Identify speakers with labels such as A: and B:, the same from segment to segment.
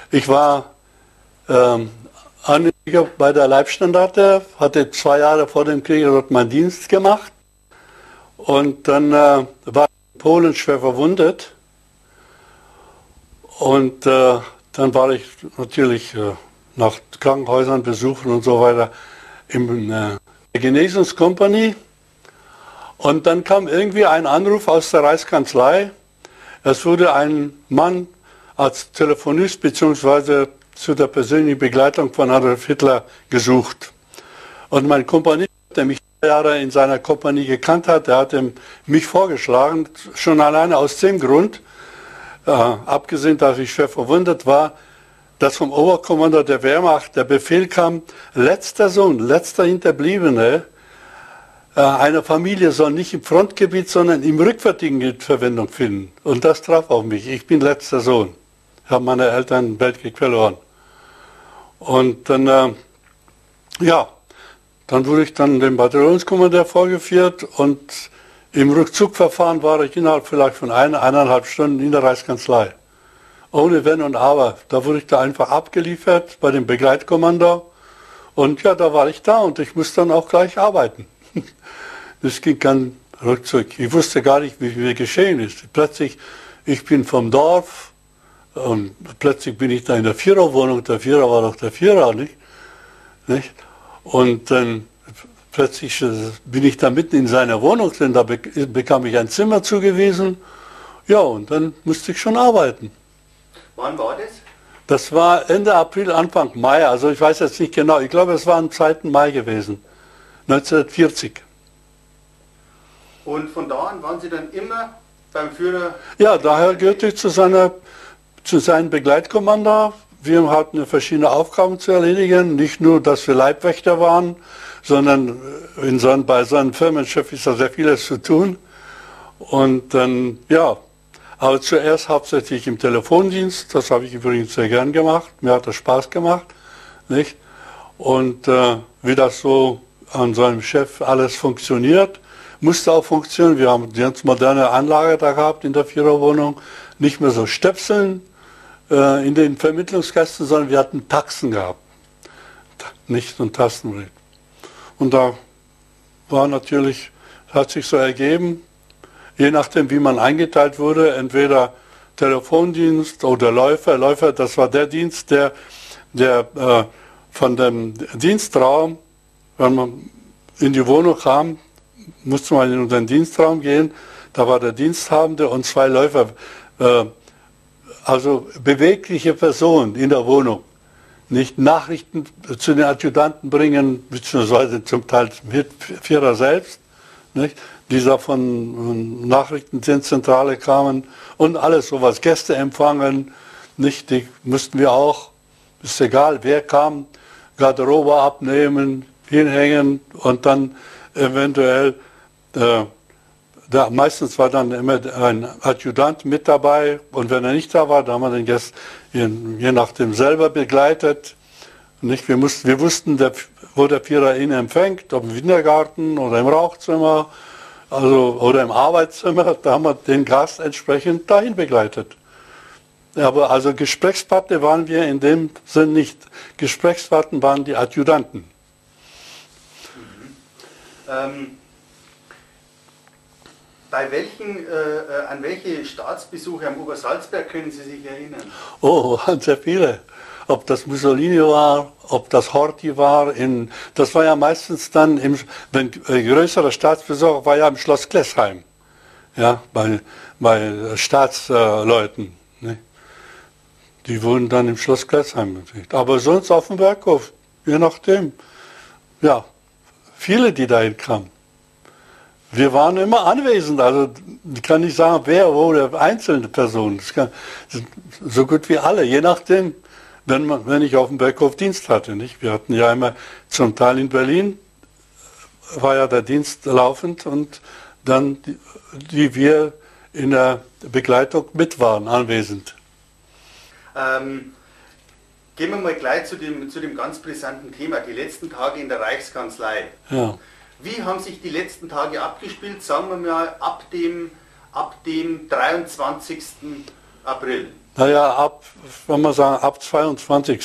A: Ich war Anhänger bei der Leibstandarte, hatte 2 Jahre vor dem Krieg dort meinen Dienst gemacht und dann war ich in Polen schwer verwundet und dann war ich natürlich nach Krankenhäusern besuchen und so weiter in der Genesungskompanie und dann kam irgendwie ein Anruf aus der Reichskanzlei. Es wurde ein Mann als Telefonist bzw. zu der persönlichen Begleitung von Adolf Hitler gesucht. Und mein Kompanist, der mich 2 Jahre in seiner Kompanie gekannt hat, der hatte mich vorgeschlagen, schon alleine aus dem Grund, abgesehen, dass ich schwer verwundet war, dass vom Oberkommandeur der Wehrmacht der Befehl kam, letzter Sohn, letzter Hinterbliebene einer Familie soll nicht im Frontgebiet, sondern im Rückwärtigen Verwendung finden. Und das traf auf mich. Ich bin letzter Sohn. Ich habe meine Eltern im Weltkrieg verloren. Und dann, dann wurde ich dann dem Bataillonskommandeur vorgeführt und im Rückzugverfahren war ich innerhalb vielleicht von 1,5 Stunden in der Reichskanzlei. Ohne Wenn und Aber. Da wurde ich da einfach abgeliefert bei dem Begleitkommando. Und ja, da war ich da und ich musste dann auch gleich arbeiten. Das ging dann rückzug. Ich wusste gar nicht, wie mir geschehen ist. Plötzlich, ich bin vom Dorf und plötzlich bin ich da in der Viererwohnung. Der Vierer war doch der Vierer, nicht? Und dann plötzlich bin ich da mitten in seiner Wohnung, denn da bekam ich ein Zimmer zugewiesen. Ja, und dann musste ich schon arbeiten.
B: Wann war das?
A: Das war Ende April, Anfang Mai, also ich weiß jetzt nicht genau. Ich glaube, es war am 2. Mai gewesen, 1940.
B: Und von da an waren Sie dann immer beim Führer?
A: Ja, daher gehörte ich zu seinem Begleitkommando. Wir hatten verschiedene Aufgaben zu erledigen. Nicht nur, dass wir Leibwächter waren, sondern bei seinem Firmenchef ist da sehr vieles zu tun. Und dann, ja, aber zuerst hauptsächlich im Telefondienst. Das habe ich übrigens sehr gern gemacht. Mir hat das Spaß gemacht. Nicht? Und wie das so an seinem Chef alles funktioniert, musste auch funktionieren. Wir haben eine ganz moderne Anlage da gehabt in der Viererwohnung. Nicht mehr so Stöpseln in den Vermittlungskästen, sondern wir hatten Taxen gehabt. Nicht so ein Tastengerät. Und da war natürlich, hat sich so ergeben, je nachdem wie man eingeteilt wurde, entweder Telefondienst oder Läufer. Läufer, das war der Dienst, der von dem Dienstraum, wenn man in die Wohnung kam, musste man in den Dienstraum gehen, da war der Diensthabende und 2 Läufer, also bewegliche Personen in der Wohnung. Nicht Nachrichten zu den Adjutanten bringen, beziehungsweise zum Teil mit Vierer selbst, nicht? Die da von Nachrichtenzentrale kamen und alles sowas, Gäste empfangen, nicht? Die mussten wir auch, ist egal wer kam, Garderobe abnehmen, hinhängen und dann eventuell, meistens war dann immer ein Adjutant mit dabei und wenn er nicht da war, da haben wir den Gast je nachdem selber begleitet. Nicht? Wir wussten, wo der Vierer ihn empfängt, ob im Kindergarten oder im Rauchzimmer oder im Arbeitszimmer, da haben wir den Gast entsprechend dahin begleitet. Aber also Gesprächspartner waren wir in dem Sinn nicht. Gesprächspartner waren die Adjutanten.
B: An welche Staatsbesuche am Obersalzberg können Sie sich erinnern?
A: Oh, an sehr viele. Ob das Mussolini war, ob das Horthy war, das war ja meistens dann, wenn größerer Staatsbesuch war ja im Schloss Klessheim, ja, bei Staatsleuten. Ne? Die wurden dann im Schloss Klessheim gekriegt. Aber sonst auf dem Berghof, je nachdem. Ja, viele, die dahin kamen. Wir waren immer anwesend, also ich kann nicht sagen, wer oder einzelne Personen. So gut wie alle, je nachdem, wenn ich auf dem Berghof Dienst hatte. Nicht? Wir hatten ja immer zum Teil in Berlin, war ja der Dienst laufend und dann die wir in der Begleitung mit waren, anwesend.
B: Gehen wir mal gleich zu dem ganz brisanten Thema, die letzten Tage in der Reichskanzlei.
A: Ja.
B: Wie haben sich die letzten Tage abgespielt, sagen wir mal ab dem 23. April?
A: Naja, wenn man sagen, ab 22.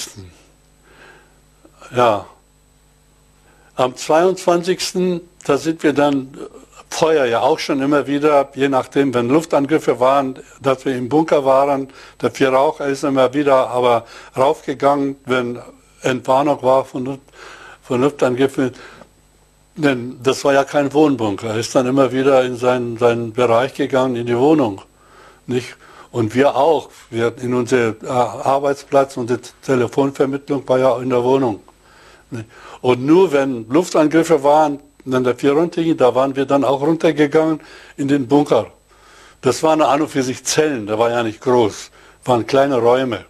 A: Ja. Am 22. da sind wir dann vorher ja auch schon immer wieder, je nachdem, wenn Luftangriffe waren, dass wir im Bunker waren, der Vierraucher ist immer wieder aber raufgegangen, wenn Entwarnung war von Luftangriffen. Denn das war ja kein Wohnbunker. Er ist dann immer wieder in seinen Bereich gegangen, in die Wohnung. Nicht? Und wir auch. Wir in unser Arbeitsplatz, unsere Telefonvermittlung war ja in der Wohnung. Nicht? Und nur wenn Luftangriffe waren, dann der 4 runterging, da waren wir dann auch runtergegangen in den Bunker. Das waren an und für sich Zellen, der war ja nicht groß, waren kleine Räume.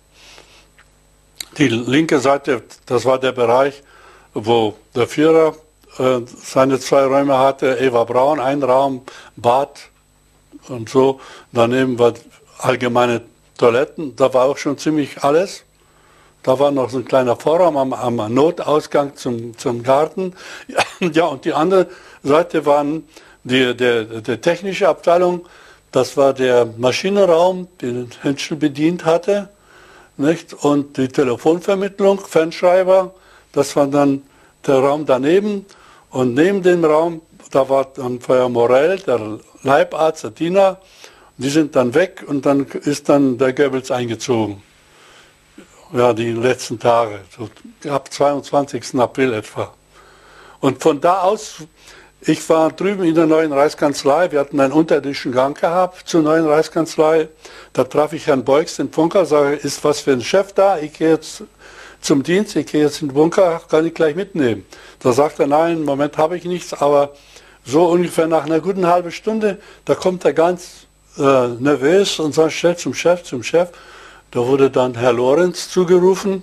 A: Die linke Seite, das war der Bereich, wo der Führer seine 2 Räume hatte, Eva Braun, ein Raum, Bad und so. Daneben war allgemeine Toiletten, da war auch schon ziemlich alles. Da war noch so ein kleiner Vorraum am Notausgang zum Garten. Ja, und die andere Seite waren die technische Abteilung. Das war der Maschinenraum, den Henschel bedient hatte. Nicht? Und die Telefonvermittlung, Fernschreiber, das war dann der Raum daneben. Und neben dem Raum, da war dann Feuer Morell, der Leibarzt, der Diener. Die sind dann weg und dann ist dann der Goebbels eingezogen. Ja, die letzten Tage, so ab 22. April etwa. Und von da aus, ich war drüben in der neuen Reichskanzlei, wir hatten einen unterirdischen Gang gehabt zur neuen Reichskanzlei. Da traf ich Herrn Beugs, den Funker, sage, ist was für ein Chef da? Ich gehe jetzt zum Dienst, ich gehe jetzt in den Bunker, kann ich gleich mitnehmen. Da sagt er, nein, im Moment habe ich nichts, aber so ungefähr nach einer guten halben Stunde, da kommt er ganz nervös und sagt, schnell zum Chef. Da wurde dann Herr Lorenz zugerufen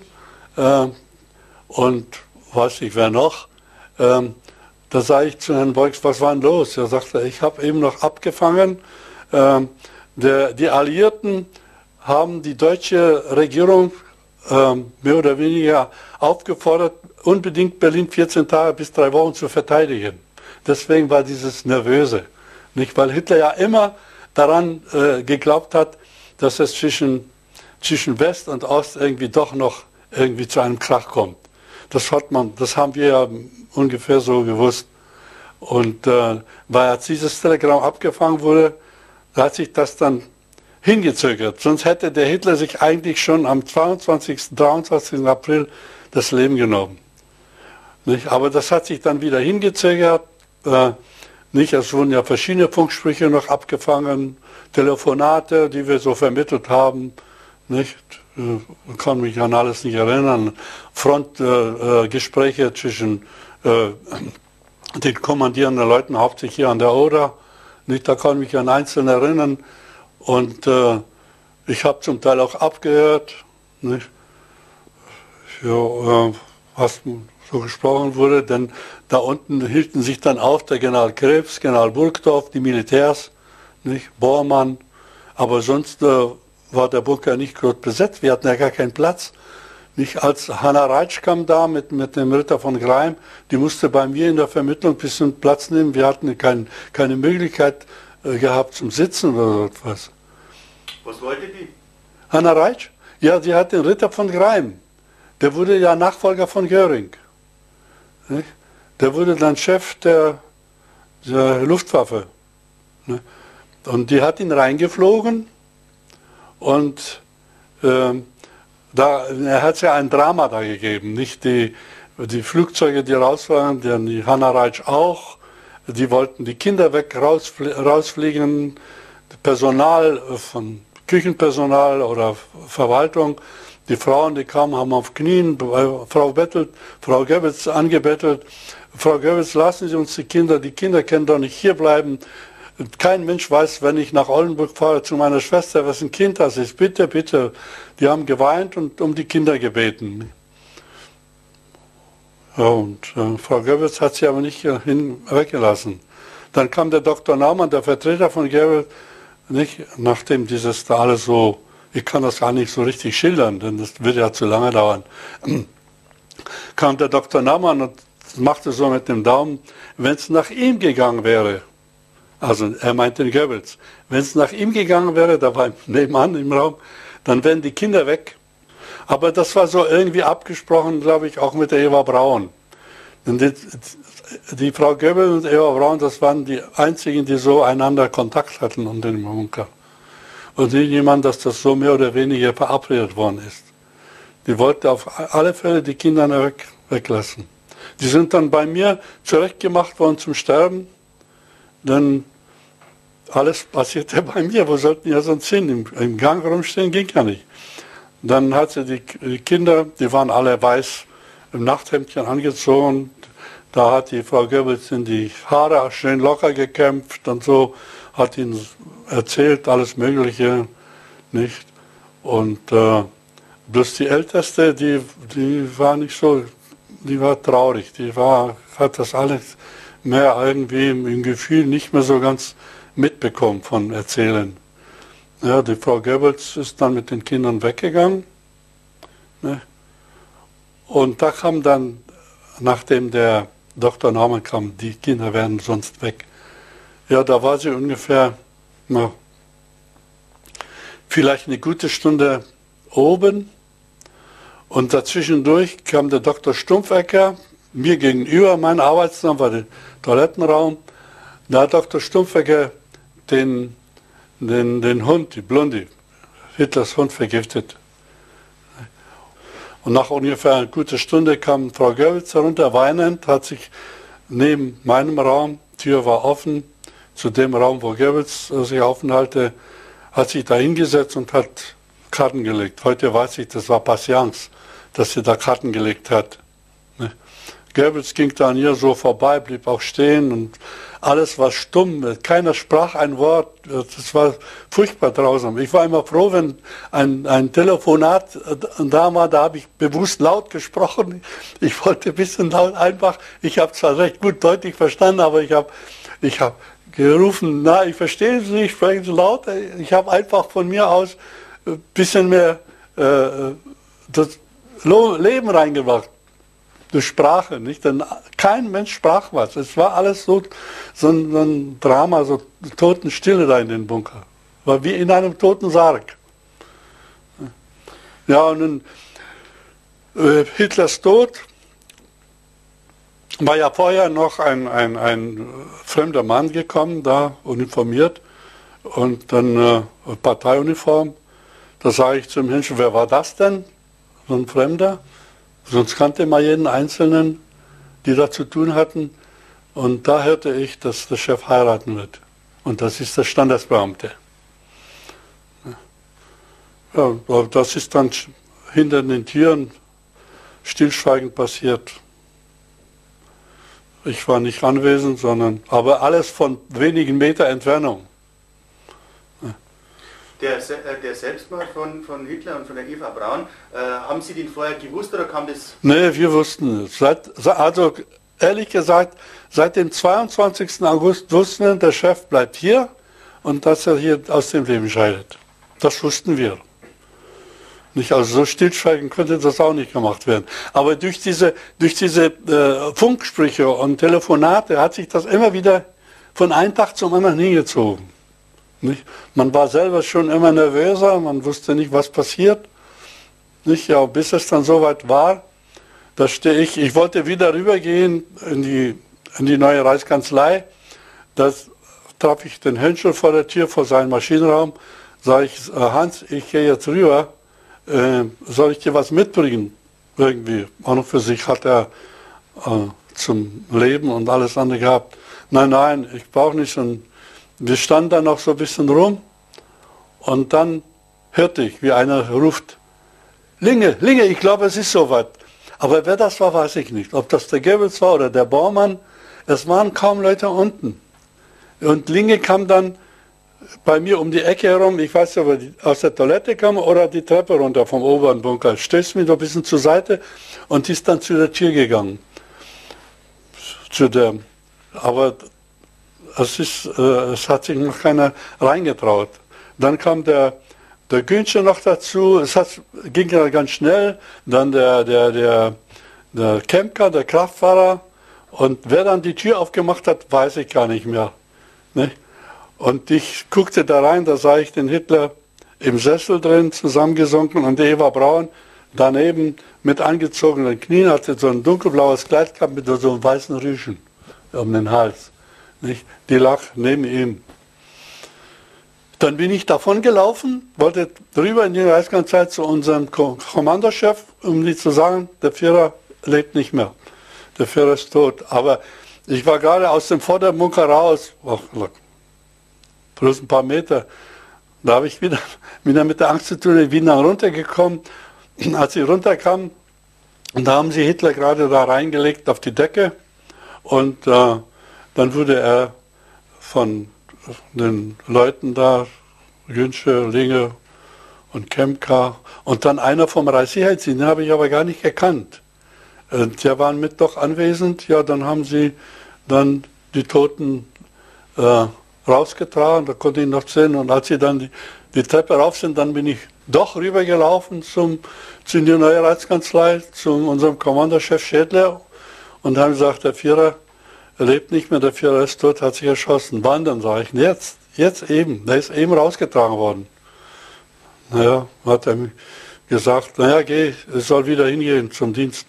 A: und weiß ich wer noch. Da sage ich zu Herrn Beugs, was war denn los? Er sagte, ich habe eben noch abgefangen. Die Alliierten haben die deutsche Regierung mehr oder weniger aufgefordert, unbedingt Berlin 14 Tage bis 3 Wochen zu verteidigen. Deswegen war dieses Nervöse. Nicht? Weil Hitler ja immer daran geglaubt hat, dass es zwischen West und Ost irgendwie doch noch irgendwie zu einem Krach kommt. Das haben wir ja ungefähr so gewusst. Und weil als dieses Telegramm abgefangen wurde, hat sich das dann hingezögert. Sonst hätte der Hitler sich eigentlich schon am 22., 23. April das Leben genommen. Nicht? Aber das hat sich dann wieder hingezögert. Nicht? Es wurden ja verschiedene Funksprüche noch abgefangen, Telefonate, die wir so vermittelt haben. Nicht? Ich kann mich an alles nicht erinnern. Frontgespräche zwischen den kommandierenden Leuten, hauptsächlich hier an der Oder. Nicht? Da kann ich mich an einzelne erinnern. Und ich habe zum Teil auch abgehört, nicht? Ja, was so gesprochen wurde. Denn da unten hielten sich dann auf der General Krebs, General Burgdorf, die Militärs, nicht? Bormann. Aber sonst war der Bunker nicht gut besetzt. Wir hatten ja gar keinen Platz. Nicht als Hanna Reitsch kam da mit dem Ritter von Greim, die musste bei mir in der Vermittlung ein bisschen Platz nehmen. Wir hatten keine Möglichkeit gehabt zum Sitzen oder so etwas.
B: Was wollte die?
A: Hanna Reitsch? Ja, sie hat den Ritter von Greim. Der wurde ja Nachfolger von Göring. Nicht? Der wurde dann Chef der Luftwaffe. Ne? Und die hat ihn reingeflogen. Und er hat ja ein Drama da gegeben, nicht die Flugzeuge, die raus waren, die Hanna Reitsch auch, die wollten die Kinder rausfliegen, Personal von Küchenpersonal oder Verwaltung, die Frauen, die kamen, haben auf Knien Frau Goebbels angebettelt, Frau Goebbels, lassen Sie uns die Kinder können doch nicht hier bleiben. Kein Mensch weiß, wenn ich nach Oldenburg fahre zu meiner Schwester, was ein Kind das ist. Bitte, bitte. Die haben geweint und um die Kinder gebeten. Ja, und Frau Goebbels hat sie aber nicht weggelassen. Dann kam der Dr. Naumann, der Vertreter von Goebbels, nicht, nachdem dieses da alles so, ich kann das gar nicht so richtig schildern, denn das würde ja zu lange dauern, kam der Dr. Naumann und machte so mit dem Daumen, wenn es nach ihm gegangen wäre, Also er meinte den Goebbels. Wenn es nach ihm gegangen wäre, da war nebenan im Raum, dann wären die Kinder weg. Aber das war so irgendwie abgesprochen, glaube ich, auch mit der Eva Braun. Und die Frau Goebbels und Eva Braun, das waren die einzigen, die so einander Kontakt hatten unter dem Bunker. Und nicht jemand, dass das so mehr oder weniger verabredet worden ist. Die wollte auf alle Fälle die Kinder weglassen. Die sind dann bei mir zurechtgemacht worden zum Sterben, denn alles passierte bei mir. Wo sollten die ja sonst hin? Im Gang rumstehen ging ja nicht. Dann hat sie die Kinder, die waren alle weiß im Nachthemdchen angezogen. Da hat die Frau Goebbels in die Haare schön locker gekämpft und so, hat ihnen erzählt, alles Mögliche, nicht? Und bloß die Älteste, die war nicht so, die war traurig, hat das alles mehr irgendwie im Gefühl nicht mehr so ganz mitbekommen von Erzählen. Ja, die Frau Goebbels ist dann mit den Kindern weggegangen. Ne? Und da kam dann, nachdem der Dr. Naumann kam, die Kinder werden sonst weg. Ja, da war sie ungefähr, vielleicht eine gute Stunde oben. Und dazwischendurch kam der Dr. Stumpfecker, mir gegenüber, mein Arbeitszimmer war der Toilettenraum. Da hat Dr. Stumpfecker den Hund, die Blondie, Hitlers Hund, vergiftet. Und nach ungefähr einer guten Stunde kam Frau Goebbels herunter, weinend, hat sich neben meinem Raum, Tür war offen, zu dem Raum, wo Goebbels sich aufenthalte, hat sich da hingesetzt und hat Karten gelegt. Heute weiß ich, das war Patience, dass sie da Karten gelegt hat. Goebbels ging da an ihr so vorbei, blieb auch stehen und alles war stumm, keiner sprach ein Wort, das war furchtbar grausam. Ich war immer froh, wenn ein Telefonat da war, da habe ich bewusst laut gesprochen. Ich wollte ein bisschen laut einfach, ich habe zwar recht gut deutlich verstanden, aber ich habe gerufen, na, ich verstehe Sie nicht, sprechen Sie laut. Ich habe einfach von mir aus ein bisschen mehr das Leben reingebracht. Durch Sprache, nicht? Denn kein Mensch sprach was. Es war alles so ein Drama, so Totenstille da in den Bunker. War wie in einem toten Sarg. Ja, und nun Hitlers Tod war ja vorher noch ein fremder Mann gekommen, da uniformiert, und dann Parteiuniform. Da sage ich zum Menschen, wer war das denn? So ein Fremder? Sonst kannte man jeden Einzelnen, die da zu tun hatten. Und da hörte ich, dass der Chef heiraten wird. Und das ist der Standesbeamte. Ja, das ist dann hinter den Türen stillschweigend passiert. Ich war nicht anwesend, aber alles von wenigen Meter Entfernung.
B: Der Selbstmord von Hitler und von der Eva Braun, haben Sie den vorher gewusst oder kam das?
A: Nee, wir wussten es. Also ehrlich gesagt, seit dem 22. August wussten wir, der Chef bleibt hier und dass er hier aus dem Leben scheidet. Das wussten wir. Nicht, also so stillschweigend könnte das auch nicht gemacht werden. Aber durch diese Funksprüche und Telefonate hat sich das immer wieder von einem Tag zum anderen hingezogen. Nicht? Man war selber schon immer nervöser, man wusste nicht, was passiert. Nicht? Ja, bis es dann soweit war, da stehe ich wollte wieder rübergehen in die neue Reichskanzlei. Da traf ich den Henschel vor der Tür, vor seinem Maschinenraum. Sage ich, Hans, ich gehe jetzt rüber, soll ich dir was mitbringen? Irgendwie. Auch noch für sich hat er zum Leben und alles andere gehabt. Nein, ich brauche nicht. Und wir standen da noch so ein bisschen rum und dann hörte ich, wie einer ruft, Linge, ich glaube, es ist soweit. Aber wer das war, weiß ich nicht. Ob das der Goebbels war oder der Baumann, es waren kaum Leute unten. Und Linge kam dann bei mir um die Ecke herum, ich weiß nicht, ob er aus der Toilette kam oder die Treppe runter vom oberen Bunker, stößt mich so ein bisschen zur Seite und ist dann zu der Tür gegangen. Aber es hat sich noch keiner reingetraut. Dann kam der Günsche noch dazu, ging ja ganz schnell, dann der Kempka, der Kraftfahrer, und wer dann die Tür aufgemacht hat, weiß ich gar nicht mehr. Ne? Und ich guckte da rein, da sah ich den Hitler im Sessel drin, zusammengesunken, und Eva Braun daneben mit angezogenen Knien, hatte so ein dunkelblaues Kleid gehabt mit so einem weißen Rüschen um den Hals. Nicht? Die lag neben ihm. Dann bin ich davon gelaufen, wollte drüber in die Reichskanzlei zu unserem Kommandochef, um die zu sagen, der Führer lebt nicht mehr. Der Führer ist tot. Aber ich war gerade aus dem Vorderbunker raus, bloß ein paar Meter. Da habe ich wieder mit der Angst zu tun, ich bin dann runtergekommen. Als ich runterkam, da haben sie Hitler gerade da reingelegt auf die Decke, und dann wurde er von den Leuten da, Günsche, Linge und Kemka, und dann einer vom Reichssicherheitsdienst, den habe ich aber gar nicht gekannt. Die waren mit doch anwesend. Ja, dann haben sie dann die Toten rausgetragen, da konnte ich noch sehen, und als sie dann die Treppe rauf sind, dann bin ich doch rübergelaufen zur neuen Reichskanzlei, zu unserem Kommandochef Schädler, und haben gesagt, der Führer lebt nicht mehr, der Führer ist tot, hat sich erschossen. Wann denn, sage ich, jetzt eben, der ist eben rausgetragen worden. Naja, hat er mir gesagt, naja, geh, es soll wieder hingehen zum Dienst.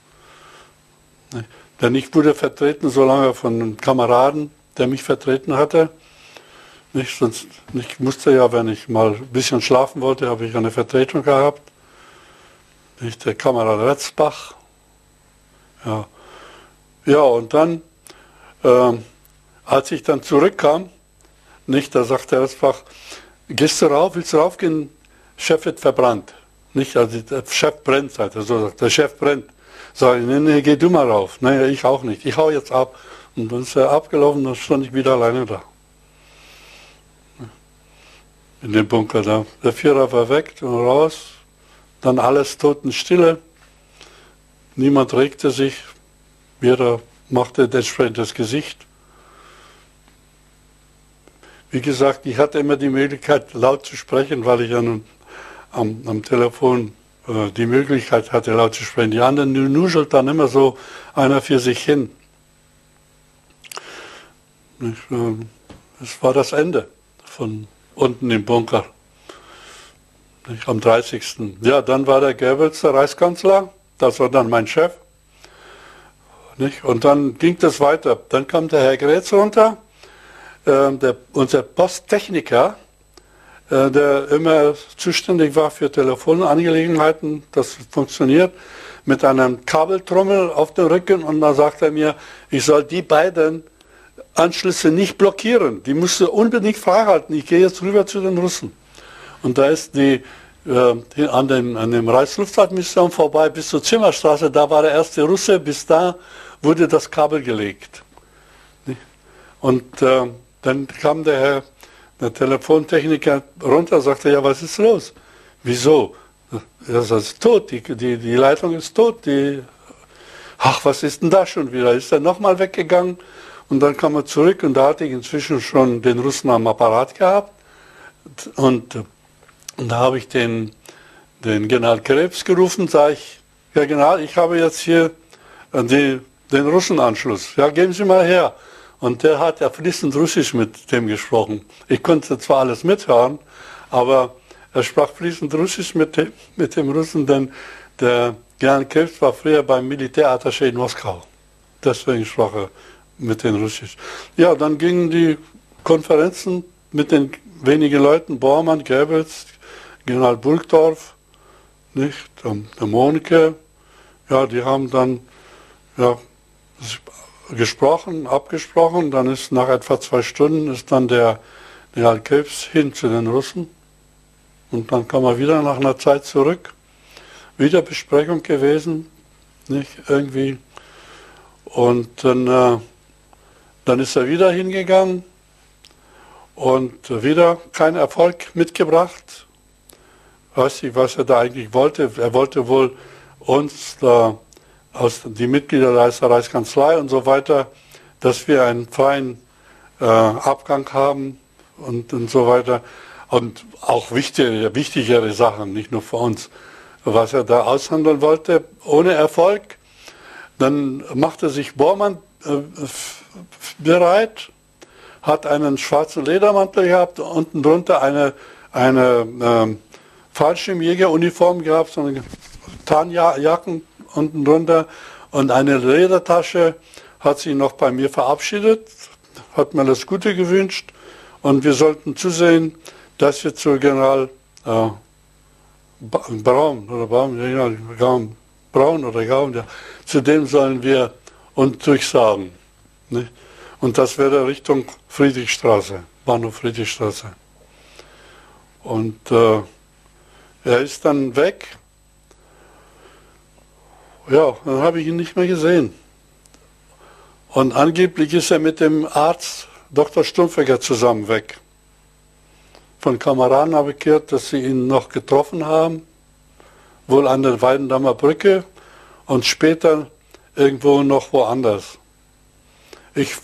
A: Denn ich wurde vertreten so lange von einem Kameraden, der mich vertreten hatte. Nicht, sonst, ich musste ja, wenn ich mal ein bisschen schlafen wollte, habe ich eine Vertretung gehabt. Nicht, der Kamerad Retzbach. Ja, ja, und dann, als ich dann zurückkam, nicht, da sagte Retzbach, gehst du rauf, willst du raufgehen? Chef wird verbrannt. Nicht, also der Chef brennt, sagt er, so sagt der Chef brennt. Sag ich, nee, geh du mal rauf. Naja, ich auch nicht, ich hau jetzt ab. Und dann ist er abgelaufen, dann stand ich wieder alleine da. In dem Bunker da. Der Führer war weg und raus, dann alles Totenstille. Niemand regte sich, jeder machte entsprechend das Gesicht. Wie gesagt, ich hatte immer die Möglichkeit, laut zu sprechen, weil ich am Telefon die Möglichkeit hatte, laut zu sprechen. Die anderen nuschelt dann immer so einer für sich hin. Es war das Ende von unten im Bunker. Am 30. Ja, dann war der Goebbels der Reichskanzler, das war dann mein Chef. Und dann ging das weiter. Dann kam der Herr Grätz runter, unser Posttechniker, der immer zuständig war für Telefonangelegenheiten, das funktioniert, mit einem Kabeltrommel auf dem Rücken, und dann sagt er mir, ich soll die beiden Anschlüsse nicht blockieren, die musst du unbedingt freihalten, ich gehe jetzt rüber zu den Russen. Und da ist an dem Reichsluftfahrtministerium vorbei bis zur Zimmerstraße, da war der erste Russe, bis da wurde das Kabel gelegt. Und dann kam der Telefontechniker runter, sagte, ja, was ist los? Wieso? Er sagt, es ist tot, die Leitung ist tot. Ach, was ist denn da schon wieder? Ist er nochmal weggegangen? Und dann kam er zurück, und da hatte ich inzwischen schon den Russen am Apparat gehabt. Und da habe ich den General Krebs gerufen, sage ich, Herr General, ich habe jetzt hier den Russenanschluss. Ja, geben Sie mal her. Und der hat ja fließend Russisch mit dem gesprochen. Ich konnte zwar alles mithören, aber er sprach fließend Russisch mit dem Russen, denn der General Krebs war früher beim Militärattaché in Moskau. Deswegen sprach er mit den Russisch. Ja, dann gingen die Konferenzen mit den wenigen Leuten, Bormann, Goebbels, General Burgdorf, nicht, der Monke, ja, die haben dann ja, abgesprochen, dann ist nach etwa 2 Stunden ist dann der General Krebs hin zu den Russen, und dann kam er wieder nach einer Zeit zurück, wieder Besprechung gewesen, nicht, irgendwie, und dann ist er wieder hingegangen und wieder kein Erfolg mitgebracht. Weiß nicht, was er da eigentlich wollte. Er wollte wohl uns, die Mitglieder der Reichskanzlei und so weiter, dass wir einen freien Abgang haben und so weiter. Und auch wichtigere Sachen, nicht nur für uns, was er da aushandeln wollte, ohne Erfolg. Dann machte sich Bormann bereit, hat einen schwarzen Ledermantel gehabt, unten drunter eine Fallschirmjägeruniform gehabt, so eine Tarnjacken unten drunter und eine Ledertasche, hat sich noch bei mir verabschiedet, hat mir das Gute gewünscht und wir sollten zusehen, dass wir zu General Braun oder Gaum, ja, zu dem sollen wir uns durchsagen. Nicht? Und das wäre Richtung Friedrichstraße, Bahnhof Friedrichstraße. Und er ist dann weg. Ja, dann habe ich ihn nicht mehr gesehen. Und angeblich ist er mit dem Arzt Dr. Stumpfegger zusammen weg. Von Kameraden habe ich gehört, dass sie ihn noch getroffen haben, wohl an der Weidendammer Brücke und später irgendwo noch woanders. Ich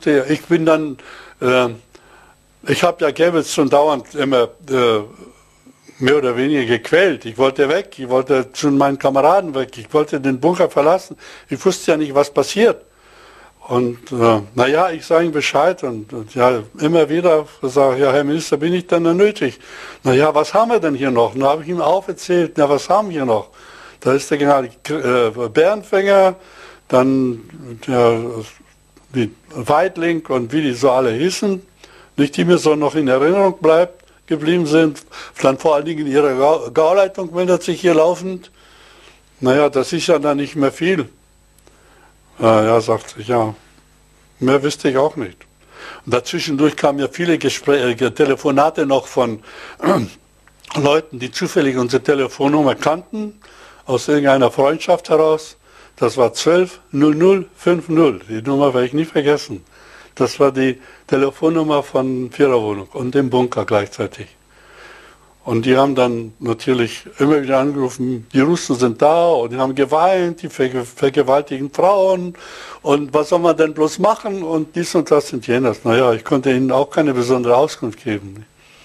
A: habe ja Goebbels schon dauernd immer mehr oder weniger gequält. Ich wollte weg, ich wollte zu meinen Kameraden weg, ich wollte den Bunker verlassen. Ich wusste ja nicht, was passiert. Und naja, ich sage ihm Bescheid und ja, immer wieder sage ich, ja, Herr Minister, bin ich denn da nötig? Naja, was haben wir denn hier noch? Und da habe ich ihm aufgezählt, na, was haben wir hier noch? Da ist der General Bärenfänger, dann die Weidling und wie die so alle hießen, nicht die mir so noch in Erinnerung geblieben sind, dann vor allen Dingen ihre Gauleitung meldet sich hier laufend. Naja, das ist ja dann nicht mehr viel. Ja, sagt ich, ja, mehr wüsste ich auch nicht. Und dazwischendurch kamen ja viele Telefonate noch von Leuten, die zufällig unsere Telefonnummer kannten, aus irgendeiner Freundschaft heraus. Das war 12 0050, die Nummer werde ich nie vergessen. Das war die Telefonnummer von Viererwohnung und dem Bunker gleichzeitig. Und die haben dann natürlich immer wieder angerufen, die Russen sind da und die haben geweint, die vergewaltigen Frauen und was soll man denn bloß machen und dies und das und jenes. Naja, ich konnte ihnen auch keine besondere Auskunft geben.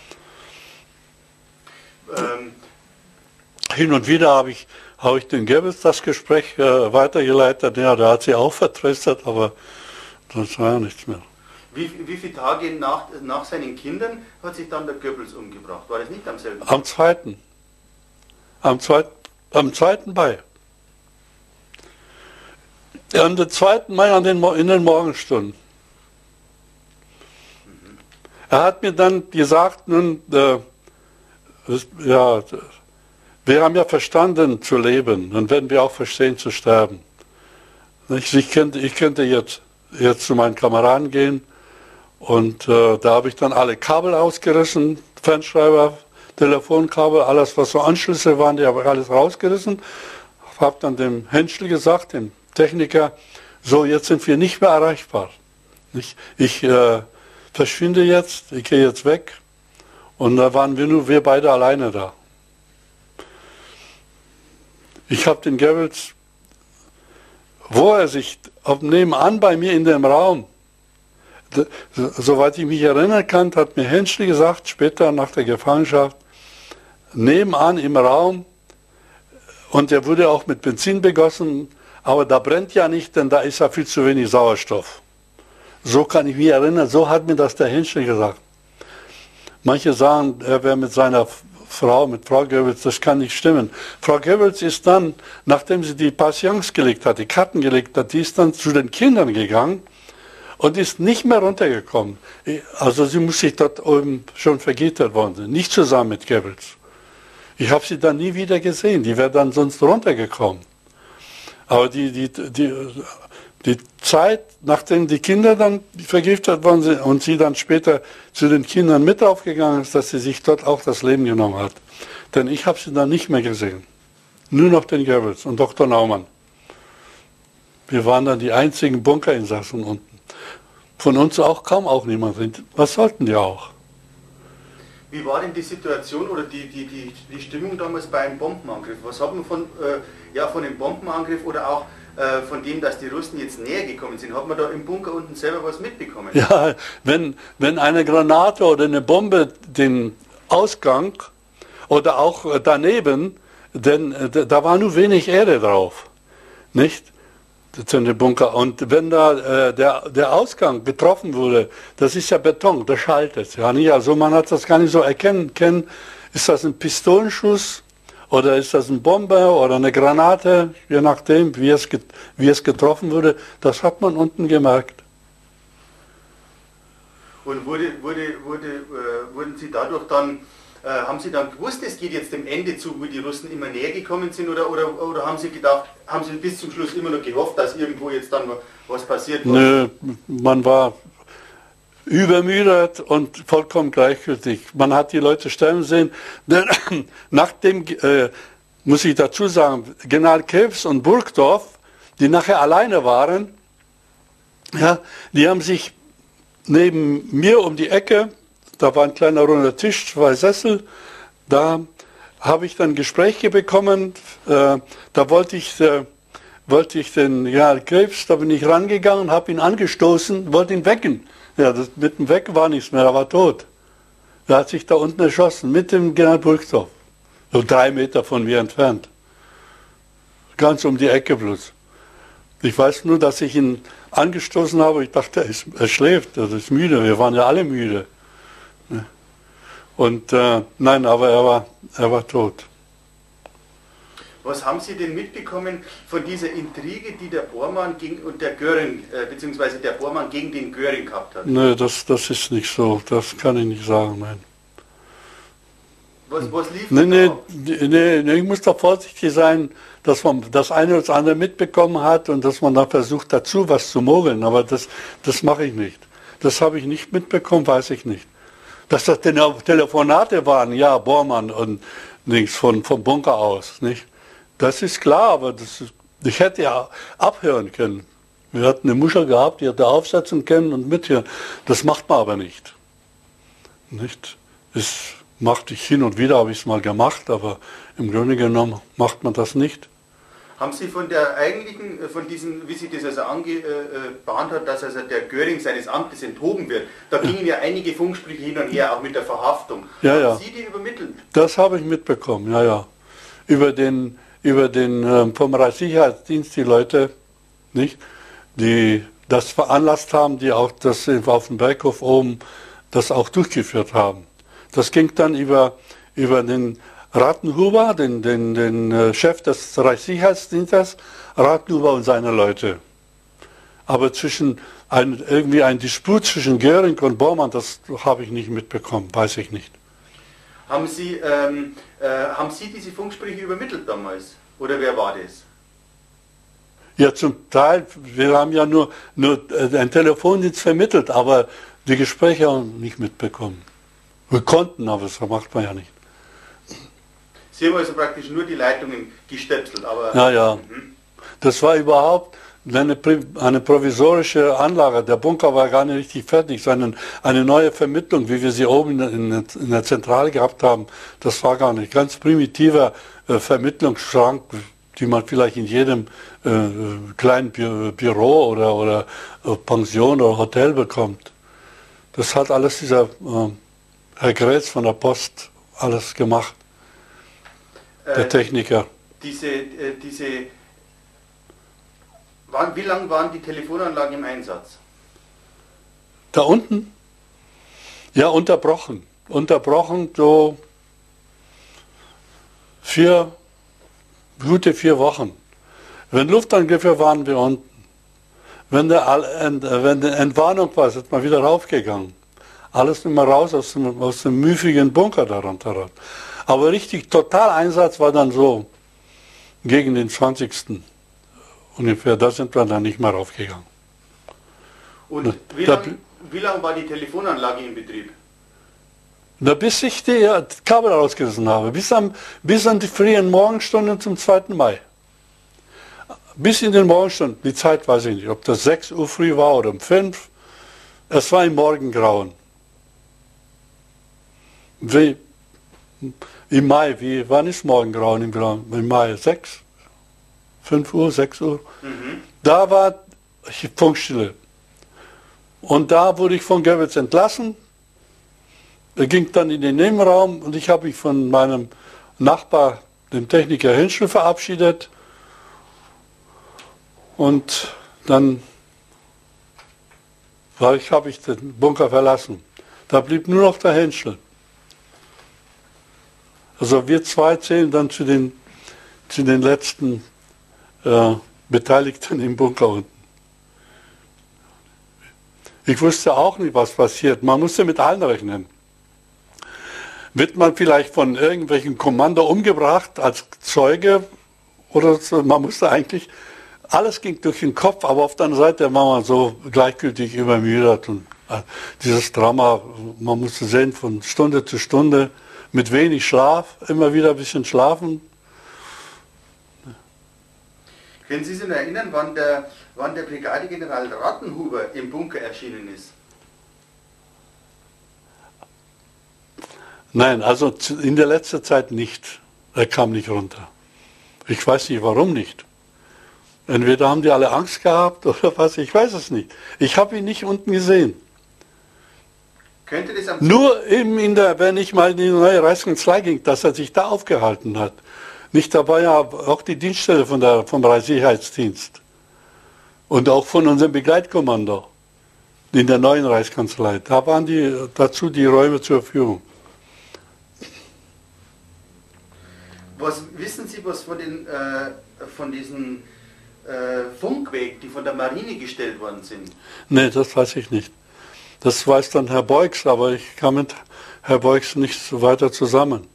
A: Hin und wieder habe ich den Goebbels das Gespräch weitergeleitet, ja, der hat sie auch vertröstet, aber das war ja nichts mehr.
B: Wie viele Tage nach seinen Kindern hat sich dann der Goebbels umgebracht? War das nicht am selben Tag?
A: Am zweiten. Am 2. Mai. Am 2. Mai in den Morgenstunden. Er hat mir dann gesagt, nun, ja, wir haben ja verstanden zu leben, dann werden wir auch verstehen zu sterben. Ich könnte jetzt zu meinen Kameraden gehen und da habe ich dann alle Kabel ausgerissen, Fernschreiber, Telefonkabel, alles was so Anschlüsse waren, die habe ich alles rausgerissen. Habe dann dem Henschel gesagt, dem Techniker, so jetzt sind wir nicht mehr erreichbar. Ich verschwinde jetzt, ich gehe jetzt weg und da waren wir beide alleine da. Ich habe den Goebbels, wo er sich nebenan bei mir in dem Raum, soweit ich mich erinnern kann, hat mir Henschel gesagt, später nach der Gefangenschaft, nebenan im Raum, und er wurde auch mit Benzin begossen, aber da brennt ja nicht, denn da ist ja viel zu wenig Sauerstoff. So kann ich mich erinnern, so hat mir das der Henschel gesagt. Manche sagen, er wäre mit seiner Frau Goebbels, das kann nicht stimmen. Frau Goebbels ist dann, nachdem sie die Patience gelegt hat, die Karten gelegt hat, die ist dann zu den Kindern gegangen und ist nicht mehr runtergekommen. Also sie muss sich dort oben schon vergiftet worden sein, nicht zusammen mit Goebbels. Ich habe sie dann nie wieder gesehen, die wäre dann sonst runtergekommen. Aber die Zeit, nachdem die Kinder dann vergiftet worden sind und sie dann später zu den Kindern mit aufgegangen ist, dass sie sich dort auch das Leben genommen hat. Denn ich habe sie dann nicht mehr gesehen. Nur noch den Goebbels und Dr. Naumann. Wir waren dann die einzigen Bunkerinsassen unten. Von uns auch niemand. Was sollten die auch?
B: Wie war denn die Situation oder die Stimmung damals bei einem Bombenangriff? Was hat man von dem Bombenangriff oder auch von dem, dass die Russen jetzt näher gekommen sind? Hat man da im Bunker unten selber was mitbekommen?
A: Ja, wenn eine Granate oder eine Bombe den Ausgang oder auch daneben, denn da war nur wenig Erde drauf, nicht? zu dem Bunker. Und wenn da der Ausgang getroffen wurde, das ist ja Beton, das schallt es. Ja, nicht? Also man hat das gar nicht so erkennen können, ist das ein Pistolenschuss oder ist das ein Bomber oder eine Granate, je nachdem, wie es getroffen wurde, das hat man unten gemerkt.
B: Und wurden Sie dadurch dann, haben Sie dann gewusst, es geht jetzt dem Ende zu, wo die Russen immer näher gekommen sind, oder haben Sie gedacht, haben Sie bis zum Schluss immer noch gehofft, dass irgendwo jetzt dann was passiert?
A: Nö, man war übermüdet und vollkommen gleichgültig. Man hat die Leute sterben sehen. Denn nachdem, muss ich dazu sagen, General Krebs und Burgdorf, die nachher alleine waren, ja, die haben sich neben mir um die Ecke, da war ein kleiner runder Tisch, 2 Sessel, da habe ich dann Gespräche bekommen, da wollte ich den General Krebs, da bin ich rangegangen, habe ihn angestoßen, wollte ihn wecken. Ja, mit dem Wecken war nichts mehr, er war tot. Er hat sich da unten erschossen, mit dem General Burgdorf, so 3 Meter von mir entfernt. Ganz um die Ecke bloß. Ich weiß nur, dass ich ihn angestoßen habe, ich dachte, er schläft, er ist müde, wir waren ja alle müde. Und nein, aber er war tot.
B: Was haben Sie denn mitbekommen von dieser Intrige, die der Bormann und der Göring, beziehungsweise der Bormann gegen den Göring gehabt hat?
A: Nö, das ist nicht so, das kann ich nicht sagen, nein.
B: Was lief
A: Nee, ich muss da vorsichtig sein, dass man das eine oder das andere mitbekommen hat und dass man da versucht dazu was zu mogeln, aber das mache ich nicht. Das habe ich nicht mitbekommen, weiß ich nicht. Dass das Telefonate waren, ja, Bormann und nichts vom Bunker aus, nicht? Das ist klar, aber ich hätte ja abhören können. Wir hatten eine Muschel gehabt, die hätte aufsetzen können und mithören. Das macht man aber nicht. Nicht? Das machte ich hin und wieder, habe ich es mal gemacht, aber im Grunde genommen macht man das nicht.
B: Haben Sie von diesen, wie sich das also angebahnt hat, dass also der Göring seines Amtes enthoben wird, da gingen ja einige Funksprüche hin und her, auch mit der Verhaftung. Haben Sie die übermittelt?
A: Das habe ich mitbekommen, ja. Über den vom Reichssicherheitsdienst die Leute, nicht, die das veranlasst haben, die auch das auf dem Berghof oben das auch durchgeführt haben. Das ging dann über den Rathenhuber, den Chef des Reichssicherheitsdienstes, Rathenhuber und seine Leute. Aber irgendwie ein Disput zwischen Göring und Bormann, das habe ich nicht mitbekommen, weiß ich nicht.
B: Haben Sie diese Funksprüche übermittelt damals? Oder wer war das?
A: Ja, zum Teil. Wir haben ja nur ein Telefondienst vermittelt, aber die Gespräche haben wir nicht mitbekommen. Wir konnten, aber das macht man ja nicht.
B: Sie haben also praktisch nur die Leitungen gestöpselt, aber...
A: Ja. Das war überhaupt eine provisorische Anlage. Der Bunker war gar nicht richtig fertig, sondern eine neue Vermittlung, wie wir sie oben in der Zentrale gehabt haben, das war gar nicht. Ganz primitiver Vermittlungsschrank, die man vielleicht in jedem kleinen Büro oder Pension oder Hotel bekommt. Das hat alles dieser Herr Grätz von der Post alles gemacht, der Techniker.
B: Wie lange waren die Telefonanlagen im Einsatz?
A: Da unten? Ja, unterbrochen. Unterbrochen so gute 4 Wochen. Wenn Luftangriffe waren wir unten. Wenn eine Entwarnung war, ist man wieder raufgegangen. Alles immer raus aus dem müffigen Bunker darunter. Aber richtig Totaleinsatz war dann so gegen den 20. ungefähr, da sind wir dann nicht mehr raufgegangen.
B: Und wie lang war die Telefonanlage in Betrieb?
A: Bis ich die Kabel rausgerissen habe, bis an die frühen Morgenstunden zum 2. Mai. Bis in den Morgenstunden, die Zeit weiß ich nicht, ob das 6 Uhr früh war oder um 5. Es war im Morgengrauen. Im Mai, wann ist Morgengrauen im Mai? 6? 5 Uhr, 6 Uhr? Da war Funkstille. Und da wurde ich von Goebbels entlassen. Er ging dann in den Nebenraum und ich habe mich von meinem Nachbar, dem Techniker Hinschel, verabschiedet. und dann habe ich den Bunker verlassen. Da blieb nur noch der Henschel. Also wir zwei zählen dann zu den letzten Beteiligten im Bunker unten. Ich wusste auch nicht, was passiert. Man musste mit allen rechnen. Wird man vielleicht von irgendwelchen Kommando umgebracht als Zeuge oder so? Man musste eigentlich, alles ging durch den Kopf, aber auf der anderen Seite war man so gleichgültig übermüdet. Und dieses Drama, man musste sehen, von Stunde zu Stunde, mit wenig Schlaf, immer wieder ein bisschen schlafen.
B: Können Sie sich noch erinnern, wann der Brigadegeneral Rattenhuber im Bunker erschienen ist?
A: Nein, also in der letzten Zeit nicht. Er kam nicht runter. Ich weiß nicht, warum nicht. Entweder haben die alle Angst gehabt oder was, ich weiß es nicht. Ich habe ihn nicht unten gesehen.
B: Könnte das am
A: Nur eben wenn ich mal in die neue Reichskanzlei ging, dass er sich da aufgehalten hat. Nicht dabei, ja auch die Dienststelle vom Reichssicherheitsdienst. Und auch von unserem Begleitkommando in der neuen Reichskanzlei. Da waren dazu die Räume zur Verfügung.
B: Wissen Sie was von diesen Funkwegen, die von der Marine gestellt worden sind?
A: Nee, das weiß ich nicht. Das weiß dann Herr Beugs, aber ich kam mit Herr Beugs nicht so weiter zusammen.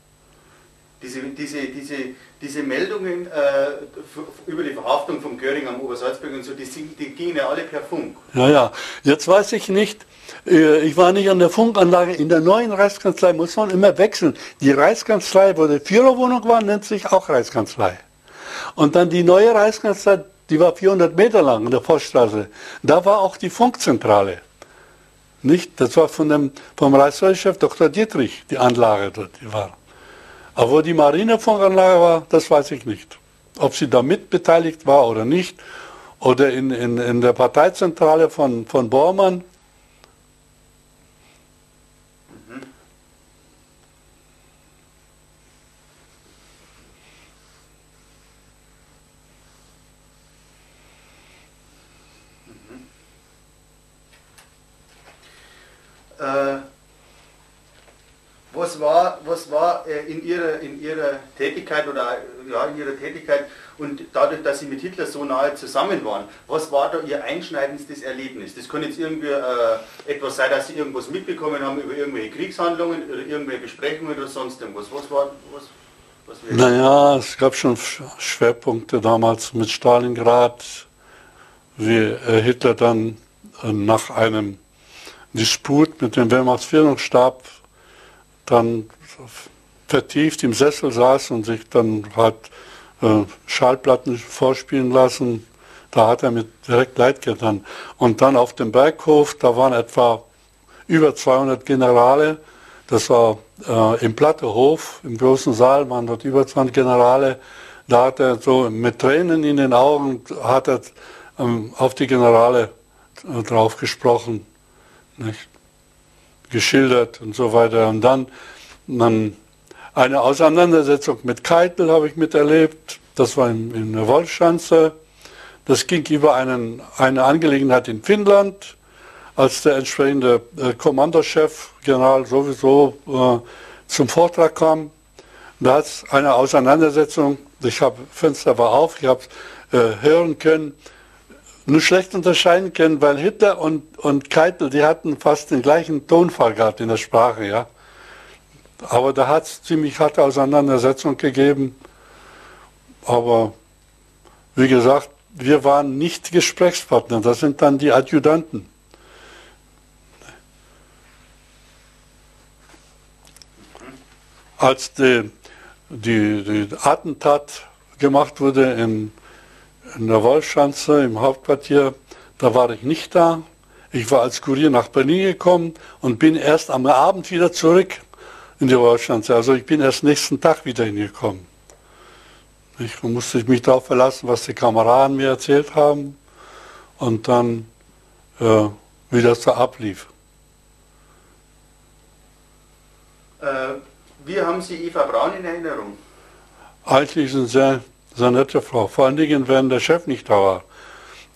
B: Diese Meldungen über die Verhaftung von Göring am Obersalzberg und so, die gingen ja alle per Funk.
A: Ja, jetzt weiß ich nicht, ich war nicht an der Funkanlage, in der neuen Reichskanzlei muss man immer wechseln. Die Reichskanzlei, wo die Führerwohnung war, nennt sich auch Reichskanzlei. Und dann die neue Reichskanzlei, die war 400 Meter lang in der Poststraße, da war auch die Funkzentrale. Nicht? Das war vom Reichswehrchef Dr. Dietrich, die Anlage dort, die war. Aber wo die Marinefunkanlage war, das weiß ich nicht. Ob sie da mitbeteiligt war oder nicht. Oder in der Parteizentrale von Bormann.
B: Was war in ihrer Tätigkeit und dadurch, dass Sie mit Hitler so nahe zusammen waren, was war da Ihr einschneidendstes Erlebnis? Das kann jetzt irgendwie etwas sein, dass Sie irgendwas mitbekommen haben über irgendwelche Kriegshandlungen oder irgendwelche Besprechungen oder sonst irgendwas.
A: Naja, es gab schon Schwerpunkte damals mit Stalingrad, wie Hitler dann nach einem Disput mit dem Wehrmachtsführungsstab dann vertieft im Sessel saß und sich dann hat Schallplatten vorspielen lassen. Da hat er mir direkt leid getan. Und dann auf dem Berghof, da waren etwa über 200 Generale. Das war im Plattehof, im großen Saal waren dort über 20 Generale. Da hat er so mit Tränen in den Augen hat er, auf die Generale drauf gesprochen, nicht? Geschildert und so weiter. Und dann eine Auseinandersetzung mit Keitel habe ich miterlebt. Das war in der Wolfschanze. Das ging über eine Angelegenheit in Finnland, als der entsprechende Kommandochef, General sowieso, zum Vortrag kam. Da hat es eine Auseinandersetzung, Fenster war auf, ich habe hören können, nur schlecht unterscheiden können, weil Hitler und Keitel, die hatten fast den gleichen Tonfall gehabt in der Sprache, ja. Aber da hat es ziemlich harte Auseinandersetzung gegeben. Aber wie gesagt, wir waren nicht Gesprächspartner, das sind dann die Adjutanten. Als die Attentat gemacht wurde in der Wolfschanze im Hauptquartier, da war ich nicht da. Ich war als Kurier nach Berlin gekommen und bin erst am Abend wieder zurück in die Wolfschanze. Also ich bin erst nächsten Tag wieder hingekommen. Ich musste mich darauf verlassen, was die Kameraden mir erzählt haben und dann, wie das da ablief.
B: Wie haben Sie Eva Braun in Erinnerung?
A: Eigentlich eine sehr nette Frau, vor allen Dingen, wenn der Chef nicht da war.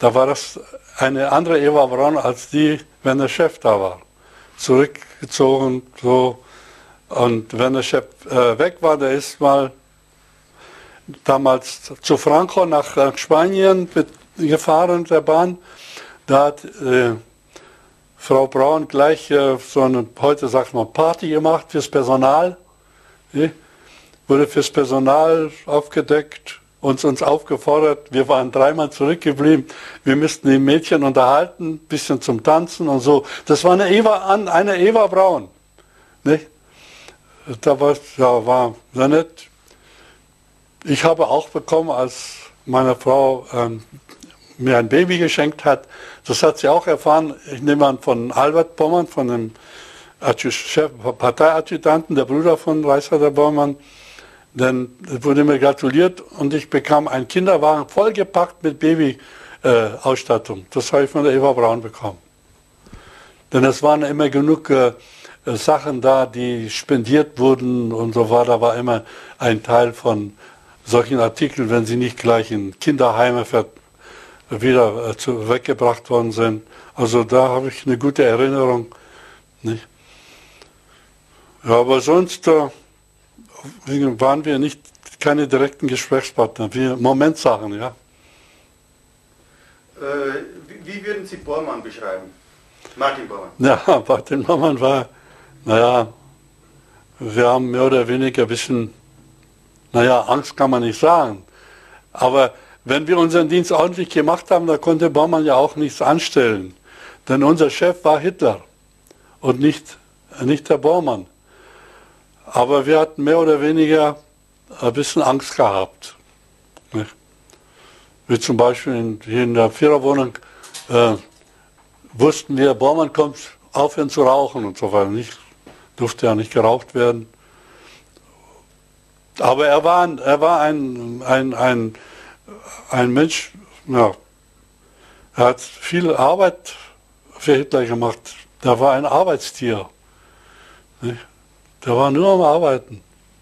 A: Da war das eine andere Eva Braun als die, wenn der Chef da war. Zurückgezogen, so. Und wenn der Chef weg war, der ist mal damals zu Franco nach Spanien gefahren, der Bahn. Da hat Frau Braun gleich so eine, heute sagt man, Party gemacht fürs Personal. Wurde fürs Personal aufgedeckt, uns aufgefordert. Wir waren 3 Mal zurückgeblieben. Wir müssten die Mädchen unterhalten, ein bisschen zum Tanzen und so. Das war eine Eva Braun. Nicht? Da war sehr nett. Ich habe auch bekommen, als meine Frau mir ein Baby geschenkt hat. Das hat sie auch erfahren. Ich nehme an von Albert Bormann, von dem Parteiadjutanten, der Bruder von Reichsvater Bormann. Dann wurde mir gratuliert und ich bekam einen Kinderwagen vollgepackt mit Babyausstattung. Das habe ich von der Eva Braun bekommen. Denn es waren immer genug Sachen da, die spendiert wurden und so weiter. Da war immer ein Teil von solchen Artikeln, wenn sie nicht gleich in Kinderheime wieder weggebracht worden sind. Also da habe ich eine gute Erinnerung. Nicht? Ja, aber sonst waren wir keine direkten Gesprächspartner, wir Momentsachen, ja.
B: Wie würden Sie Bormann beschreiben? Martin Bormann.
A: Ja, Martin Bormann war, naja, wir haben mehr oder weniger ein bisschen, naja, Angst kann man nicht sagen. Aber wenn wir unseren Dienst ordentlich gemacht haben, da konnte Bormann ja auch nichts anstellen. Denn unser Chef war Hitler und nicht der Bormann. Aber wir hatten mehr oder weniger ein bisschen Angst gehabt. Nicht? Wie zum Beispiel hier in der Viererwohnung wussten wir, Bormann kommt, aufhören zu rauchen und so weiter. Durfte ja nicht geraucht werden. Aber er war ein Mensch, ja, er hat viel Arbeit für Hitler gemacht. Der war ein Arbeitstier. Nicht? Der war nur am Arbeiten.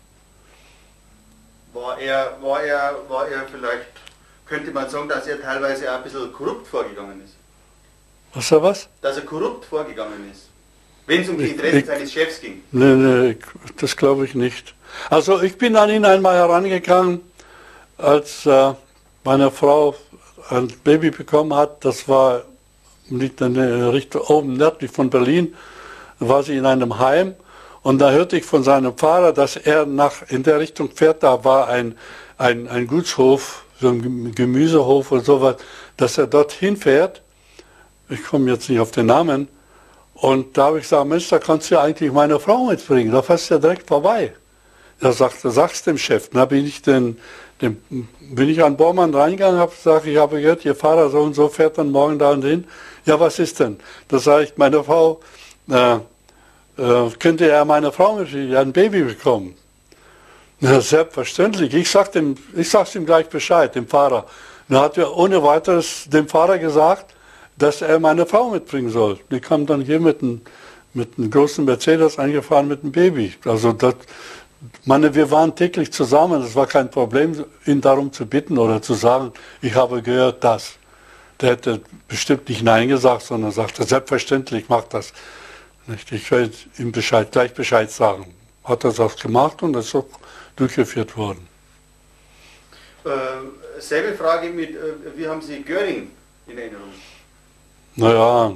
B: War er vielleicht, könnte man sagen, dass er teilweise auch ein bisschen korrupt vorgegangen ist?
A: Was?
B: Dass er korrupt vorgegangen ist, wenn es um die Interessen seines Chefs ging?
A: Nee, das glaube ich nicht. Also ich bin an ihn einmal herangegangen, als meine Frau ein Baby bekommen hat. Das war nicht in der Richtung oben nördlich von Berlin. Da war sie in einem Heim. Und da hörte ich von seinem Vater, dass er in der Richtung fährt. Da war ein Gutshof, so ein Gemüsehof und sowas, dass er dorthin fährt. Ich komme jetzt nicht auf den Namen. Und da habe ich gesagt, Mensch, da kannst du ja eigentlich meine Frau mitbringen. Da fährst du ja direkt vorbei. Er sagte, sag's dem Chef. Da bin ich an Bormann reingegangen, habe gesagt, ich habe gehört, Ihr Vater so und so fährt dann morgen da und hin. Ja, was ist denn? Da sage ich, meine Frau, könnte er meine Frau mit ein Baby bekommen? Na, selbstverständlich. Ich sag's ihm gleich Bescheid, dem Fahrer. Dann hat er ohne weiteres dem Fahrer gesagt, dass er meine Frau mitbringen soll. Die kam dann hier mit einem großen Mercedes eingefahren mit einem Baby. Also wir waren täglich zusammen. Es war kein Problem, ihn darum zu bitten oder zu sagen, ich habe gehört das. Der hätte bestimmt nicht Nein gesagt, sondern sagte, selbstverständlich, mach das. Ich werde ihm gleich Bescheid sagen. Hat er das gemacht und das ist auch durchgeführt worden.
B: Selbe Frage wie haben Sie Göring in Erinnerung?
A: Naja,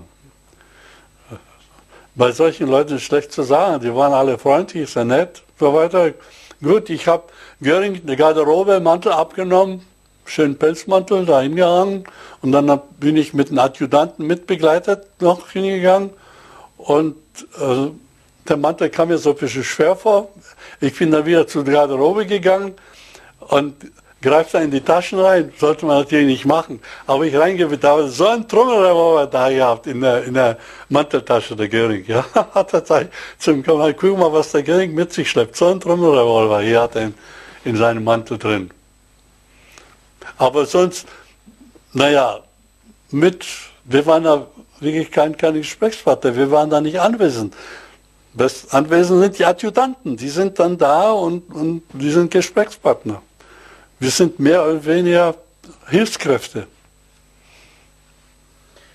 A: bei solchen Leuten ist schlecht zu sagen. Die waren alle freundlich, sehr nett, so weiter. Gut, ich habe Göring eine Garderobe, Mantel abgenommen, schönen Pelzmantel da hingehangen und dann bin ich mit einem Adjutanten mitbegleitet noch hingegangen und der Mantel kam mir so ein bisschen schwer vor. Ich bin dann wieder zur Garderobe gegangen und greift da in die Taschen rein, sollte man natürlich nicht machen. Aber ich reingehe, da habe so einen Trommelrevolver da gehabt in der Manteltasche der Göring. Ja, hat er gesagt, guck mal, was der Göring mit sich schleppt. So einen Trommelrevolver hier hat er in seinem Mantel drin. Aber sonst, naja, wir waren da wirklich keine Gesprächspartner, wir waren da nicht anwesend. Anwesend sind die Adjutanten, die sind dann da und die sind Gesprächspartner. Wir sind mehr oder weniger Hilfskräfte.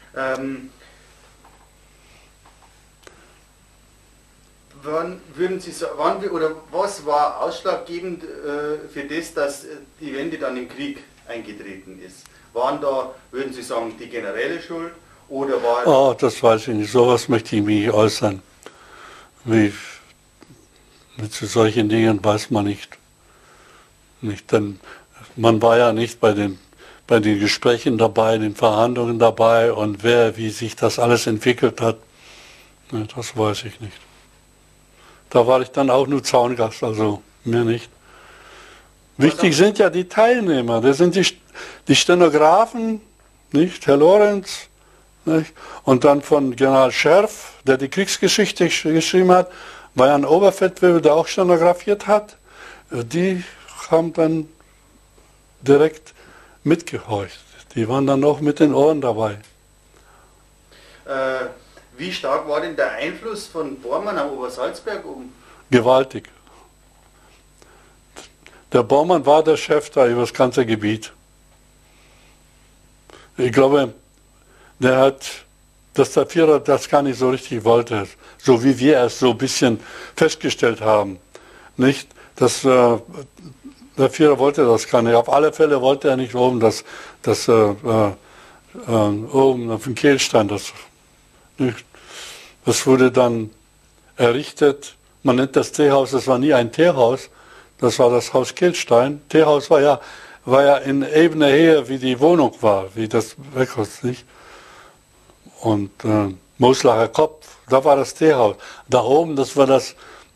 B: Was war ausschlaggebend für das, dass die Wende dann im Krieg eingetreten ist? Waren da, würden Sie sagen, die Generäle schuld? Oder war
A: Oh, das weiß ich nicht. Sowas möchte ich mich nicht äußern. Mit solchen Dingen weiß man nicht. Denn man war ja nicht bei den Gesprächen dabei, den Verhandlungen dabei und wie sich das alles entwickelt hat. Das weiß ich nicht. Da war ich dann auch nur Zaungast, also mehr nicht. Wichtig sind ja die Teilnehmer, das sind die Stenografen, nicht? Herr Lorenz, nicht? Und dann von General Scherf, der die Kriegsgeschichte geschrieben hat, war ja ein Oberfeldwebel, der auch stenografiert hat. Die haben dann direkt mitgehorcht. Die waren dann auch mit den Ohren dabei.
B: Wie stark war denn der Einfluss von Bormann am Obersalzberg oben?
A: Gewaltig. Der Bormann war der Chef da über das ganze Gebiet. Ich glaube, dass der Führer das gar nicht so richtig wollte, so wie wir es so ein bisschen festgestellt haben. Nicht, dass der Führer wollte das gar nicht. Auf alle Fälle wollte er nicht oben, oben auf dem Kehlstein, das wurde dann errichtet. Man nennt das Teehaus, das war nie ein Teehaus, das war das Haus Kehlstein. Teehaus war ja in ebener Höhe, wie die Wohnung war, wie das Werkhaus, nicht? Und Moslacher Kopf, da war das Teehaus. Da oben, das war das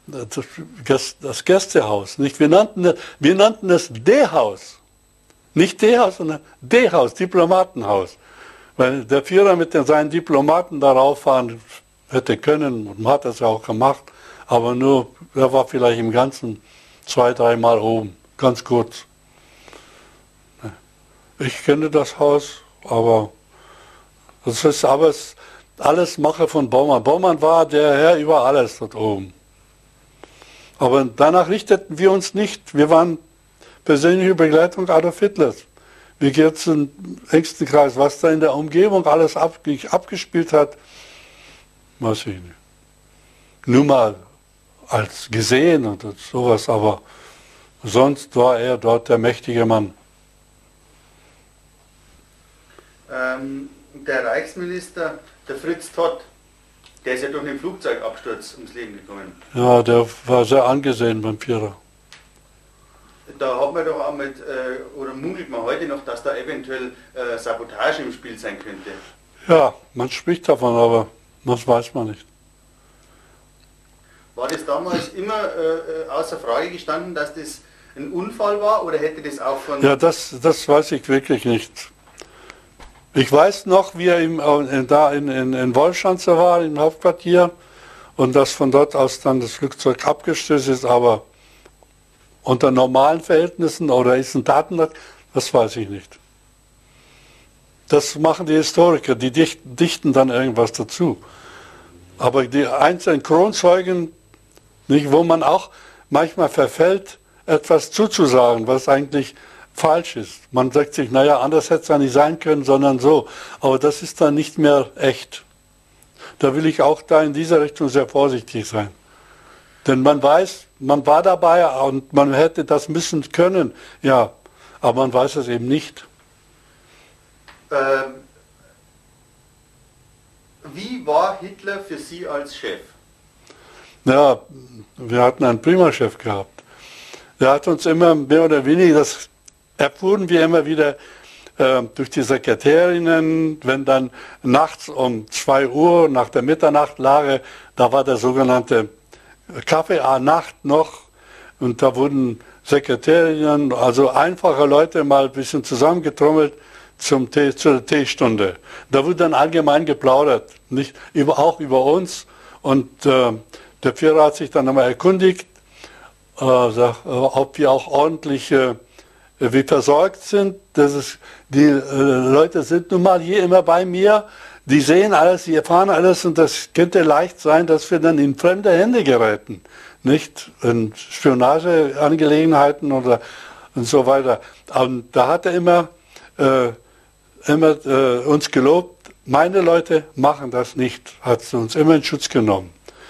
A: Gästehaus, nicht? Wir nannten es D-Haus. Nicht Teehaus, sondern D-Haus, Diplomatenhaus. Weil der Führer mit seinen Diplomaten darauf fahren hätte können, und man hat das ja auch gemacht, aber nur, er war vielleicht im Ganzen 2-3 Mal oben, ganz kurz. Ich kenne das Haus, aber das ist alles Mache von Bormann. Bormann war der Herr über alles dort oben. Aber danach richteten wir uns nicht. Wir waren persönliche Begleitung Adolf Hitlers. Wir gehen zum engsten Kreis. Was da in der Umgebung alles abgespielt hat, weiß ich nicht. Nur mal als gesehen und sowas, aber sonst war er dort der mächtige Mann.
B: Der Reichsminister, der Fritz Todt, der ist ja durch einen Flugzeugabsturz ums Leben gekommen.
A: Ja, der war sehr angesehen beim Führer.
B: Da hat man doch auch oder munkelt man heute noch, dass da eventuell Sabotage im Spiel sein könnte.
A: Ja, man spricht davon, aber das weiß man nicht.
B: War das damals immer außer Frage gestanden, dass das ein Unfall war, oder hätte das auch von...
A: Ja, das weiß ich wirklich nicht. Ich weiß noch, wie er da in Wolschanze war, im Hauptquartier, und dass von dort aus dann das Flugzeug abgestürzt ist, aber unter normalen Verhältnissen oder ist ein Datenblatt, das weiß ich nicht. Das machen die Historiker, die dichten dann irgendwas dazu. Aber die einzelnen Kronzeugen, nicht, wo man auch manchmal verfällt, etwas zuzusagen, was eigentlich falsch ist. Man sagt sich, naja, anders hätte es ja nicht sein können, sondern so. Aber das ist dann nicht mehr echt. Da will ich auch da in dieser Richtung sehr vorsichtig sein. Denn man weiß, man war dabei und man hätte das müssen können, ja, aber man weiß es eben nicht.
B: Wie war Hitler für Sie als Chef?
A: Ja, wir hatten einen prima Chef gehabt. Der hat uns immer mehr oder weniger, das erfuhren wir immer wieder durch die Sekretärinnen, wenn dann nachts um 2 Uhr nach der Mitternachtlage, da war der sogenannte Kaffee à Nacht noch, und da wurden Sekretärinnen, also einfache Leute, mal ein bisschen zusammengetrommelt zur Teestunde. Da wurde dann allgemein geplaudert, nicht auch über uns, und der Führer hat sich dann einmal erkundigt, ob wir auch ordentlich wie versorgt sind. Die Leute sind nun mal hier immer bei mir, die sehen alles, die erfahren alles, und das könnte leicht sein, dass wir dann in fremde Hände geraten, nicht in Spionageangelegenheiten und so weiter. Und da hat er immer uns gelobt, meine Leute machen das nicht, hat sie uns immer in Schutz genommen.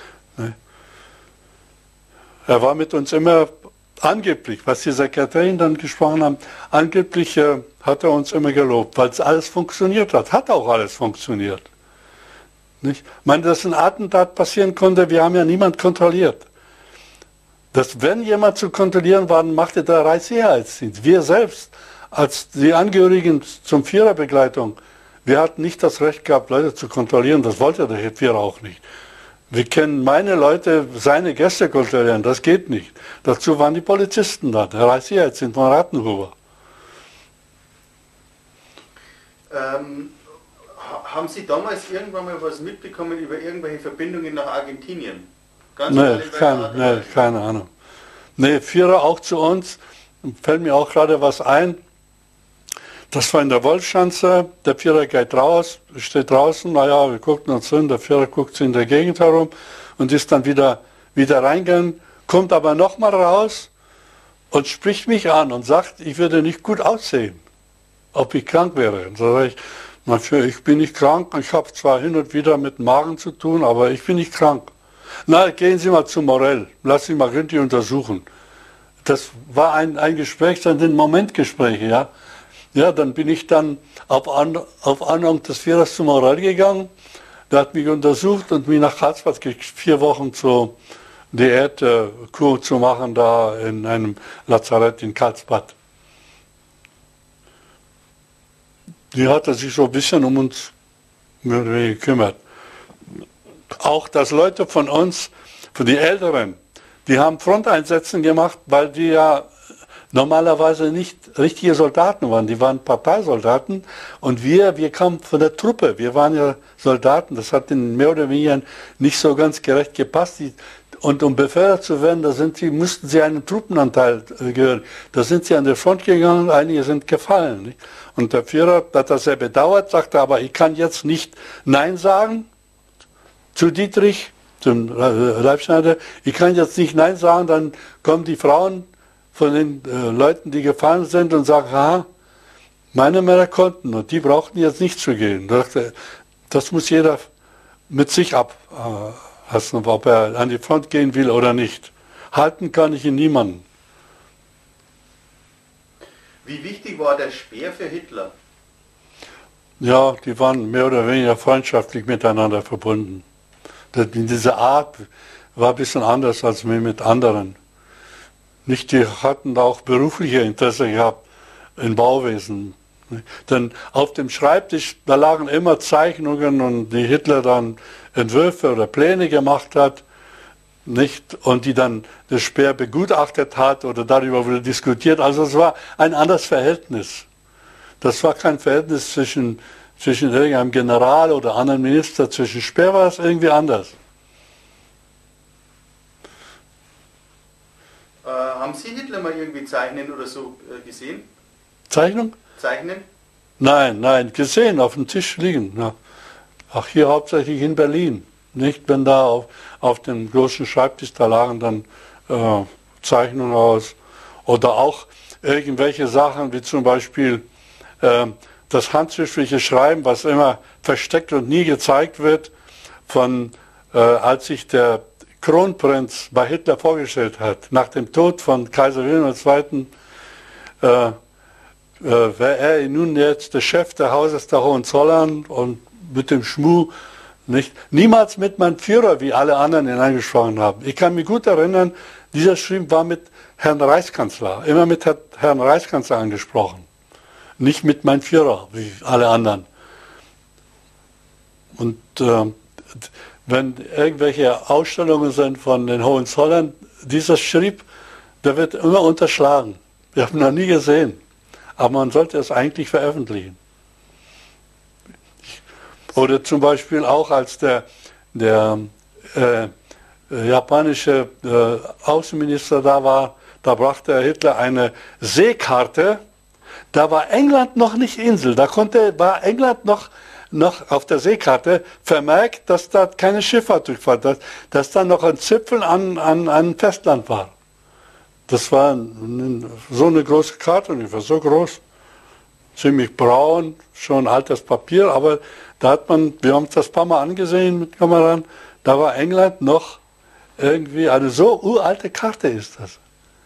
A: Er war mit uns immer angeblich, was die Sekretärin dann gesprochen haben, angeblich hat er uns immer gelobt, weil es alles funktioniert hat. Hat auch alles funktioniert. Nicht? Ich meine, dass ein Attentat passieren konnte, wir haben ja niemand kontrolliert. Dass wenn jemand zu kontrollieren war, machte der Reichssicherheitsdienst. Wir selbst, als die Angehörigen zum Viererbegleitung, wir hatten nicht das Recht gehabt, Leute zu kontrollieren, das wollte der Vierer auch nicht. Wir können meine Leute, seine Gäste kontrollieren, das geht nicht. Dazu waren die Polizisten da, der Reichssicherheitsdienst von Rathenhuber.
B: Haben Sie damals irgendwann mal was mitbekommen über irgendwelche Verbindungen nach Argentinien?
A: Keine Ahnung. Nee, Vierer auch zu uns, fällt mir auch gerade was ein. Das war in der Wolfschanze, der Vierer geht raus, steht draußen, naja, wir guckten uns hin, der Vierer guckt sich in der Gegend herum und ist dann wieder reingegangen, kommt aber nochmal raus und spricht mich an und sagt, ich würde nicht gut aussehen, ob ich krank wäre. Und so sage ich bin nicht krank, ich habe zwar hin und wieder mit Magen zu tun, aber ich bin nicht krank. Na, gehen Sie mal zu Morell, lassen Sie mal Röntgen untersuchen. Das war ein Gespräch, dann sind Momentgespräche, ja. Ja, dann bin ich dann auf Anhang des Vierers zu Morell gegangen. Der hat mich untersucht und mich nach Karlsbad geschickt, 4 Wochen zur Diätkur zu machen, da in einem Lazarett in Karlsbad. Die hat sich so ein bisschen um uns gekümmert. Auch dass Leute von uns, von den Älteren, die haben Fronteinsätze gemacht, weil die ja normalerweise nicht richtige Soldaten waren, die waren Parteisoldaten und wir kamen von der Truppe, wir waren ja Soldaten, das hat ihnen mehr oder weniger nicht so ganz gerecht gepasst. Und um befördert zu werden, mussten sie einen Truppenanteil gehören. Da sind sie an die Front gegangen, einige sind gefallen. Nicht? Und der Führer hat das sehr bedauert, sagte aber, ich kann jetzt nicht Nein sagen zu Dietrich, zum Leibschneider, ich kann jetzt nicht Nein sagen, dann kommen die Frauen von den Leuten, die gefallen sind und sagen, aha, meine Männer konnten und die brauchten jetzt nicht zu gehen. Das muss jeder mit sich abhassen, ob er an die Front gehen will oder nicht. Halten kann ich ihn niemanden.
B: Wie wichtig war der Speer für Hitler?
A: Ja, die waren mehr oder weniger freundschaftlich miteinander verbunden. Diese Art war ein bisschen anders als mit anderen. Nicht, die hatten auch berufliche Interesse gehabt im Bauwesen. Denn auf dem Schreibtisch, da lagen immer Zeichnungen und die Hitler dann Entwürfe oder Pläne gemacht hat, nicht, und die dann der Speer begutachtet hat oder darüber wurde diskutiert. Also es war ein anderes Verhältnis. Das war kein Verhältnis zwischen irgendeinem General oder anderen Minister. Zwischen Speer war es irgendwie anders.
B: Haben Sie Hitler mal irgendwie zeichnen oder so gesehen?
A: Zeichnung?
B: Zeichnen?
A: Nein, gesehen, auf dem Tisch liegen. Ja. Ach, hier hauptsächlich in Berlin. Nicht, wenn da auf dem großen Schreibtisch, da lagen dann Zeichnungen aus. Oder auch irgendwelche Sachen, wie zum Beispiel das handschriftliche Schreiben, was immer versteckt und nie gezeigt wird, als sich der Kronprinz bei Hitler vorgestellt hat, nach dem Tod von Kaiser Wilhelm II., wäre er nun jetzt der Chef des Hauses der Hohenzollern und mit dem Schmuh, nicht? Niemals mit meinem Führer, wie alle anderen hineingesprochen haben. Ich kann mich gut erinnern, dieser Schrieb war mit Herrn Reichskanzler, immer mit Herrn Reichskanzler angesprochen. Nicht mit meinem Führer, wie alle anderen. Und wenn irgendwelche Ausstellungen sind von den Hohenzollern, dieser Schrieb, der wird immer unterschlagen. Wir haben ihn noch nie gesehen. Aber man sollte es eigentlich veröffentlichen. Oder zum Beispiel auch als der japanische Außenminister da war, da brachte Hitler eine Seekarte. Da war England noch nicht Insel. Da war England noch auf der Seekarte vermerkt, dass da keine Schifffahrt durchfahrt, dass da noch ein Zipfel an Festland war. Das war so eine große Karte, ungefähr so groß, ziemlich braun, schon altes Papier, aber Da hat man, wir haben uns das ein paar Mal angesehen mit Kameraden, da war England noch irgendwie, eine so uralte Karte ist das.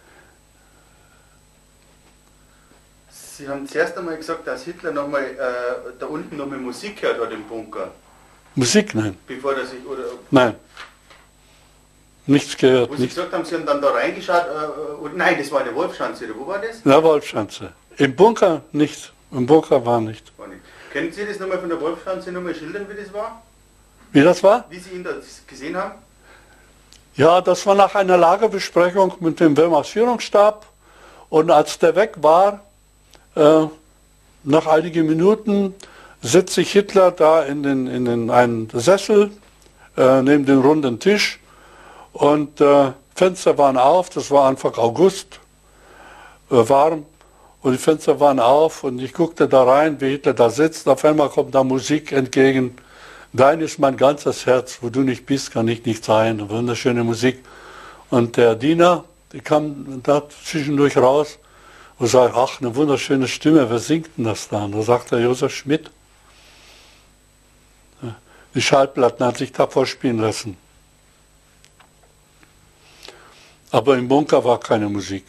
B: Sie haben zuerst einmal gesagt, dass Hitler nochmal da unten nochmal Musik gehört hat im Bunker.
A: Musik, nein.
B: Bevor er sich, oder?
A: Nein. Nichts gehört.
B: Wo Sie
A: Nichts.
B: gesagt haben, Sie haben dann da reingeschaut, nein, das war eine Wolfschanze, oder wo war das?
A: In der Wolfschanze. Im Bunker nicht. Im Bunker war nicht.
B: War nicht. Können Sie das nochmal von der Wolfschanze nochmal schildern, wie das war?
A: Wie das war?
B: Wie Sie ihn da gesehen haben?
A: Ja, das war nach einer Lagerbesprechung mit dem Wehrmachtsführungsstab. Und als der weg war, nach einigen Minuten, setzt sich Hitler da in einen Sessel neben den runden Tisch. Und Fenster waren auf, das war Anfang August, warm. Und die Fenster waren auf und ich guckte da rein, wie Hitler da sitzt. Auf einmal kommt da Musik entgegen. Dein ist mein ganzes Herz, wo du nicht bist, kann ich nicht sein. Wunderschöne Musik. Und der Diener, der kam da zwischendurch raus und sagt, ach, eine wunderschöne Stimme, wer singt denn das da? Und da sagt der Josef Schmidt. Die Schallplatten hat sich da vorspielen lassen. Aber im Bunker war keine Musik.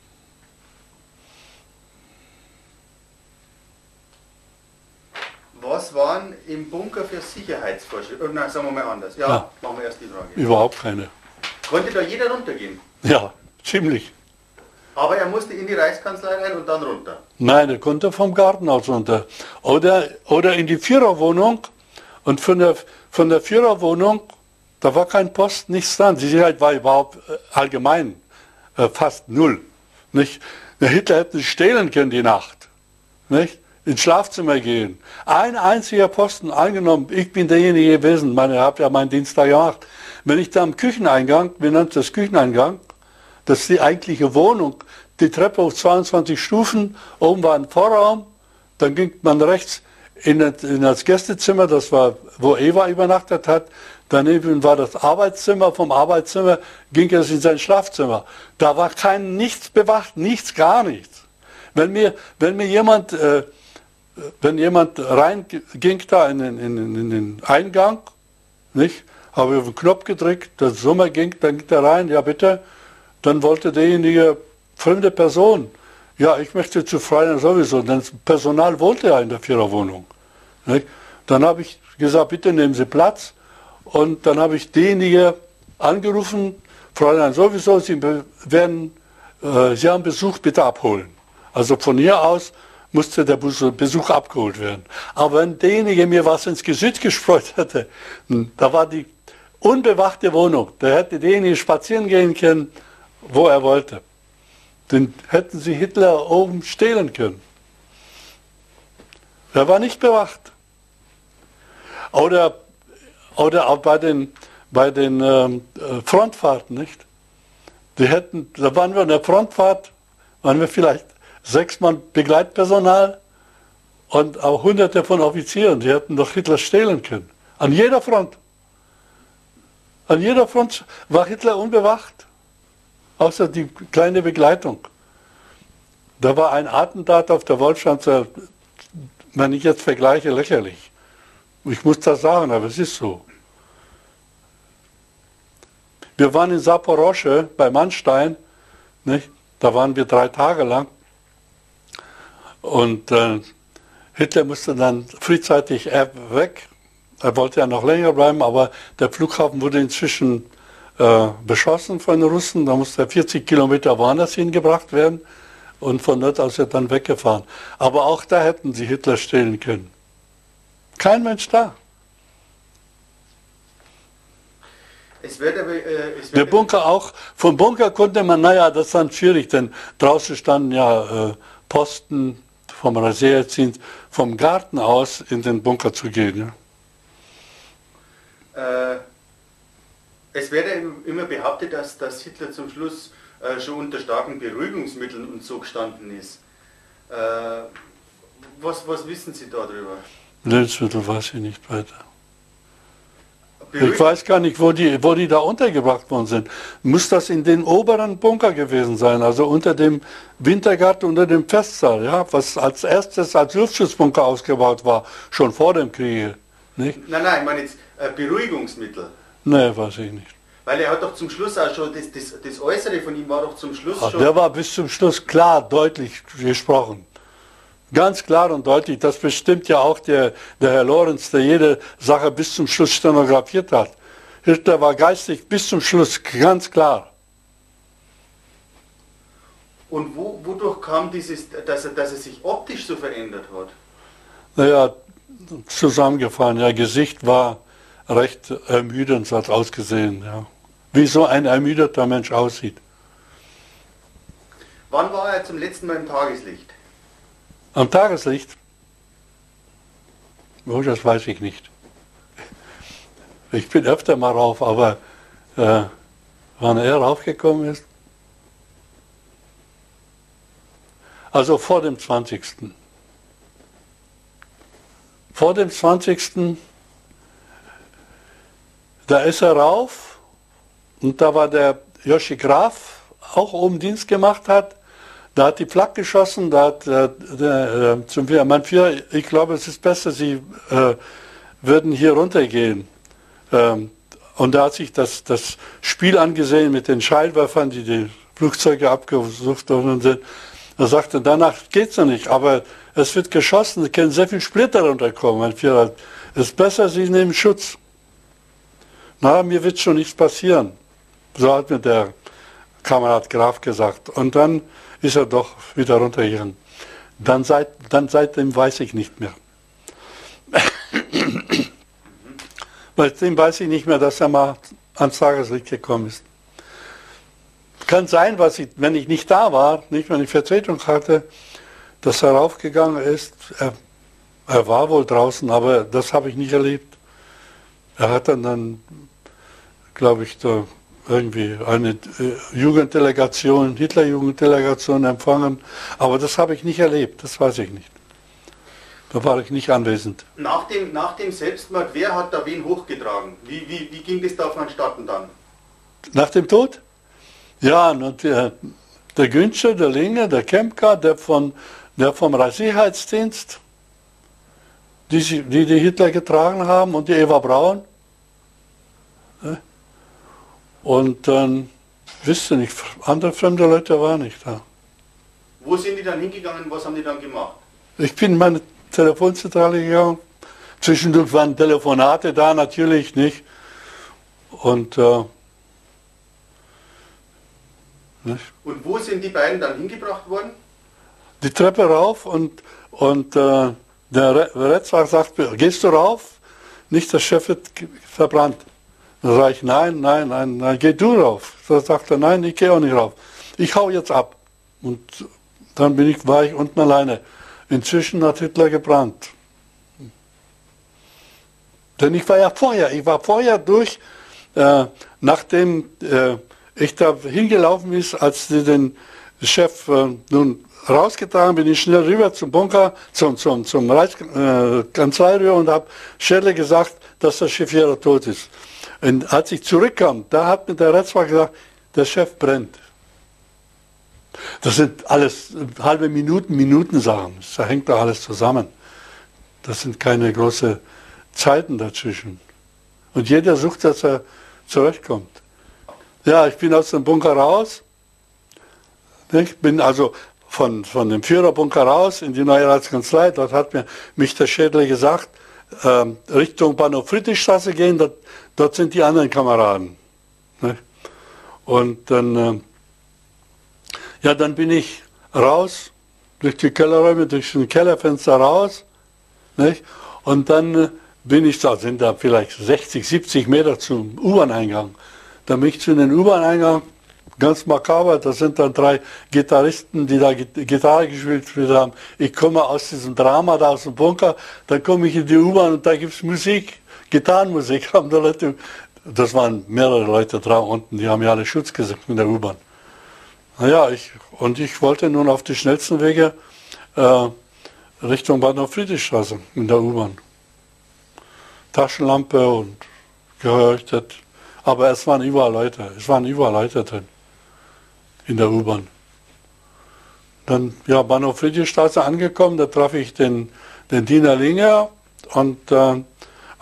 B: Was waren im Bunker für Sicherheitsvorschriften? Nein, sagen wir mal anders. Ja, machen wir erst die Frage.
A: Überhaupt keine.
B: Konnte da jeder runtergehen?
A: Ja, ziemlich.
B: Aber er musste in die Reichskanzlei rein und dann runter.
A: Nein, er konnte vom Garten aus runter. Oder in die Viererwohnung. Und von der Viererwohnung, da war kein Posten, nichts dran. Die Sicherheit war überhaupt allgemein fast null. Nicht? Der Hitler hätte nicht stehlen können die Nacht. Nicht? Ins Schlafzimmer gehen. Ein einziger Posten eingenommen. Ich bin derjenige gewesen, ich habe ja meinen Dienst da gemacht. Wenn ich da am Kücheneingang, wir nennen das Kücheneingang, das ist die eigentliche Wohnung, die Treppe auf 22 Stufen, oben war ein Vorraum, dann ging man rechts in das Gästezimmer, das war, wo Eva übernachtet hat, daneben war das Arbeitszimmer, vom Arbeitszimmer ging es in sein Schlafzimmer. Da war nichts bewacht, nichts, gar nichts. Wenn mir jemand reinging da in den Eingang, nicht, habe ich auf den Knopf gedrückt, der Sommer ging, dann ging er rein, ja bitte, dann wollte derjenige, fremde Person, ja, ich möchte zu Freiland sowieso, denn das Personal wollte ja in der Viererwohnung. Nicht? Dann habe ich gesagt, bitte nehmen Sie Platz, und dann habe ich denjenigen angerufen, Fräulein sowieso, Sie haben Besuch, bitte abholen. Also von hier aus musste der Besuch abgeholt werden. Aber wenn derjenige mir was ins Gesicht gestreut hätte, da war die unbewachte Wohnung, da hätte derjenige spazieren gehen können, wo er wollte. Den hätten sie Hitler oben stehlen können. Er war nicht bewacht. Oder auch bei den Frontfahrten, nicht? Da waren wir in der Frontfahrt, waren wir vielleicht 6 Mann Begleitpersonal und auch Hunderte von Offizieren, die hätten doch Hitler stehlen können. An jeder Front. An jeder Front war Hitler unbewacht, außer die kleine Begleitung. Da war ein Attentat auf der Wolfschanze, wenn ich jetzt vergleiche, lächerlich. Ich muss das sagen, aber es ist so. Wir waren in Saporosche bei Mannstein, nicht? Da waren wir 3 Tage lang. Und Hitler musste dann frühzeitig weg. Er wollte ja noch länger bleiben, aber der Flughafen wurde inzwischen beschossen von den Russen. Da musste er 40 Kilometer woanders hingebracht werden. Und von dort aus ist er dann weggefahren. Aber auch da hätten sie Hitler stehlen können. Kein Mensch da. Der Bunker auch, vom Bunker konnte man, naja, das ist dann schwierig, denn draußen standen ja Posten vom Reservedienst, vom Garten aus in den Bunker zu gehen.
B: Ja. Es werde immer behauptet, dass Hitler zum Schluss schon unter starken Beruhigungsmitteln und so gestanden ist. Was wissen Sie darüber?
A: Lebensmittel weiß ich nicht weiter. Ich weiß gar nicht, wo die da untergebracht worden sind. Muss das in den oberen Bunker gewesen sein, also unter dem Wintergarten, unter dem Festsaal, ja, was als erstes als Luftschutzbunker ausgebaut war, schon vor dem Krieg. Nicht?
B: Nein, ich meine jetzt Beruhigungsmittel.
A: Nee, weiß ich nicht.
B: Weil er hat doch zum Schluss auch schon, das Äußere von ihm war doch zum Schluss schon...
A: Der war bis zum Schluss klar, deutlich gesprochen. Ganz klar und deutlich. Das bestimmt ja auch der Herr Lorenz, der jede Sache bis zum Schluss stenografiert hat. Hitler war geistig bis zum Schluss ganz klar.
B: Und wodurch kam dieses, dass er sich optisch so verändert hat?
A: Naja, zusammengefallen. Ja, Gesicht war recht ermüdend, hat ausgesehen. Ja. Wie so ein ermüdeter Mensch aussieht.
B: Wann war er zum letzten Mal im Tageslicht?
A: Am Tageslicht? Oh, das weiß ich nicht. Ich bin öfter mal rauf, aber wann er raufgekommen ist? Also vor dem 20. Vor dem 20. Da ist er rauf und da war der Joshi Graf, auch oben Dienst gemacht hat. Da hat die Flak geschossen, da hat mein Führer, ich glaube, es ist besser, Sie würden hier runtergehen. Und da hat sich das Spiel angesehen mit den Scheinwerfern, die die Flugzeuge abgesucht worden sind. Er sagte, danach geht's ja nicht, aber es wird geschossen, es können sehr viel Splitter runterkommen. Mein Führer, es ist besser, Sie nehmen Schutz. Na, mir wird schon nichts passieren. So hat mir der Kamerad Graf gesagt. Und dann ist er doch wieder runtergegangen. Dann seitdem weiß ich nicht mehr. Seitdem weiß ich nicht mehr, dass er mal ans Tageslicht gekommen ist. Kann sein, wenn ich nicht da war, nicht wenn ich Vertretung hatte, dass er raufgegangen ist. Er war wohl draußen, aber das habe ich nicht erlebt. Er hat dann glaube ich, da irgendwie eine Jugenddelegation, Hitlerjugenddelegation empfangen. Aber das habe ich nicht erlebt, das weiß ich nicht. Da war ich nicht anwesend.
B: Nach dem Selbstmord, wer hat da wen hochgetragen? Wie ging das da vonstatten dann?
A: Nach dem Tod? Ja, und der Günsche, der Linge, der Kempka, der vom Reichssicherheitsdienst, die Hitler getragen haben, und die Eva Braun. Und dann, wisst ihr nicht, andere fremde Leute waren nicht da.
B: Wo sind die dann hingegangen, was haben die dann gemacht?
A: Ich bin in meine Telefonzentrale gegangen. Zwischendurch waren Telefonate da, natürlich nicht. Und nicht?
B: Und wo sind die beiden dann hingebracht worden?
A: Die Treppe rauf und der Retzwag sagt, gehst du rauf? Nicht, der Chef wird verbrannt. Dann sage ich, nein, geh du rauf. Da sagt er, nein, ich gehe auch nicht rauf. Ich hau jetzt ab. Und dann war ich unten alleine. Inzwischen hat Hitler gebrannt. Denn ich war vorher durch, nachdem ich da hingelaufen ist, als sie den Chef nun rausgetragen, bin ich schnell rüber zum Bunker, zum Reichskanzleirüber und habe Schelle gesagt, dass der Chefierer tot ist. Und als ich zurückkam, da hat mir der Retzwag gesagt, der Chef brennt. Das sind alles halbe Minutensachen. Da hängt doch alles zusammen. Das sind keine großen Zeiten dazwischen. Und jeder sucht, dass er zurechtkommt. Ja, ich bin aus dem Bunker raus. Ich bin also von dem Führerbunker raus in die neue Reichskanzlei. Dort hat mich der Schädler gesagt, Richtung Bahnhof Friedrichstraße gehen, dort sind die anderen Kameraden. Und dann, dann bin ich raus, durch die Kellerräume, durch ein Kellerfenster raus. Und dann sind da vielleicht 60, 70 Meter zum U-Bahn-Eingang. Dann bin ich zu den U-Bahn-Eingang, ganz makaber, da sind dann 3 Gitarristen, die da Gitarre gespielt haben. Ich komme aus diesem Drama da aus dem Bunker, dann komme ich in die U-Bahn und da gibt es Musik, Gitarrenmusik. Haben da Leute, das waren mehrere Leute da unten, die haben ja alle Schutz gesagt in der U-Bahn. Naja, ich wollte nun auf die schnellsten Wege Richtung Bahnhof Friedrichstraße in der U-Bahn. Taschenlampe und geleuchtet. Aber es waren überall Leute drin in der U-Bahn. Dann, Bahnhof Friedrichstraße angekommen, da traf ich den Diener Linger und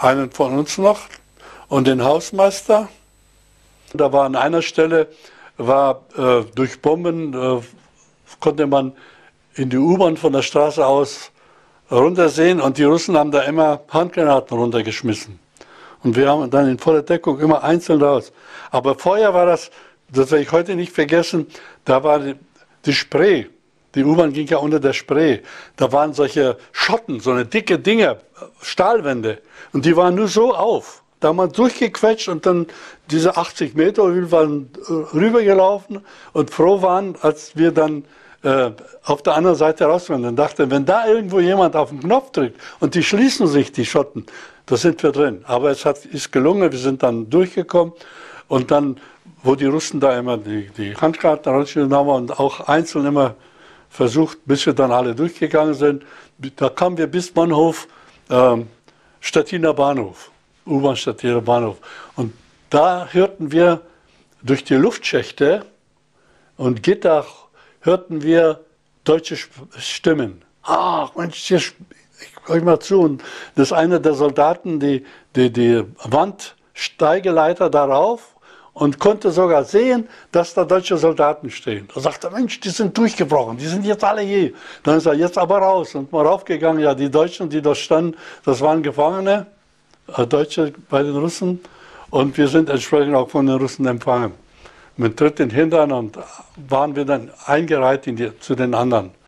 A: einen von uns noch und den Hausmeister. Da war an einer Stelle, durch Bomben konnte man in die U-Bahn von der Straße aus runtersehen und die Russen haben da immer Handgranaten runtergeschmissen. Und wir haben dann in voller Deckung immer einzeln raus. Aber vorher war das werde ich heute nicht vergessen, da war die Spree. Die U-Bahn ging ja unter der Spree. Da waren solche Schotten, so eine dicke Dinger, Stahlwände. Und die waren nur so auf. Da haben wir durchgequetscht und dann diese 80 Meter, wir waren rübergelaufen und froh waren, als wir dann auf der anderen Seite raus waren. Dann dachte, wenn da irgendwo jemand auf den Knopf drückt und die schließen sich, die Schotten, da sind wir drin. Aber es ist gelungen, wir sind dann durchgekommen und dann, wo die Russen da immer die Handgranaten rausgenommen haben und auch einzeln immer versucht, bis wir dann alle durchgegangen sind, da kamen wir bis Bahnhof, Stettiner Bahnhof, U-Bahn Stettiner Bahnhof. Und da hörten wir durch die Luftschächte und Gitter, hörten wir deutsche Stimmen. Ach, Mensch, ich höre mal zu. Und das ist einer der Soldaten, die Wandsteigeleiter darauf und konnte sogar sehen, dass da deutsche Soldaten stehen. Da sagte er, Mensch, die sind durchgebrochen, die sind jetzt alle hier. Dann ist er jetzt aber raus und mal raufgegangen. Ja, die Deutschen, die da standen, das waren Gefangene, Deutsche bei den Russen. Und wir sind entsprechend auch von den Russen empfangen. Mit Tritt in den Hintern und waren wir dann eingereiht zu den anderen.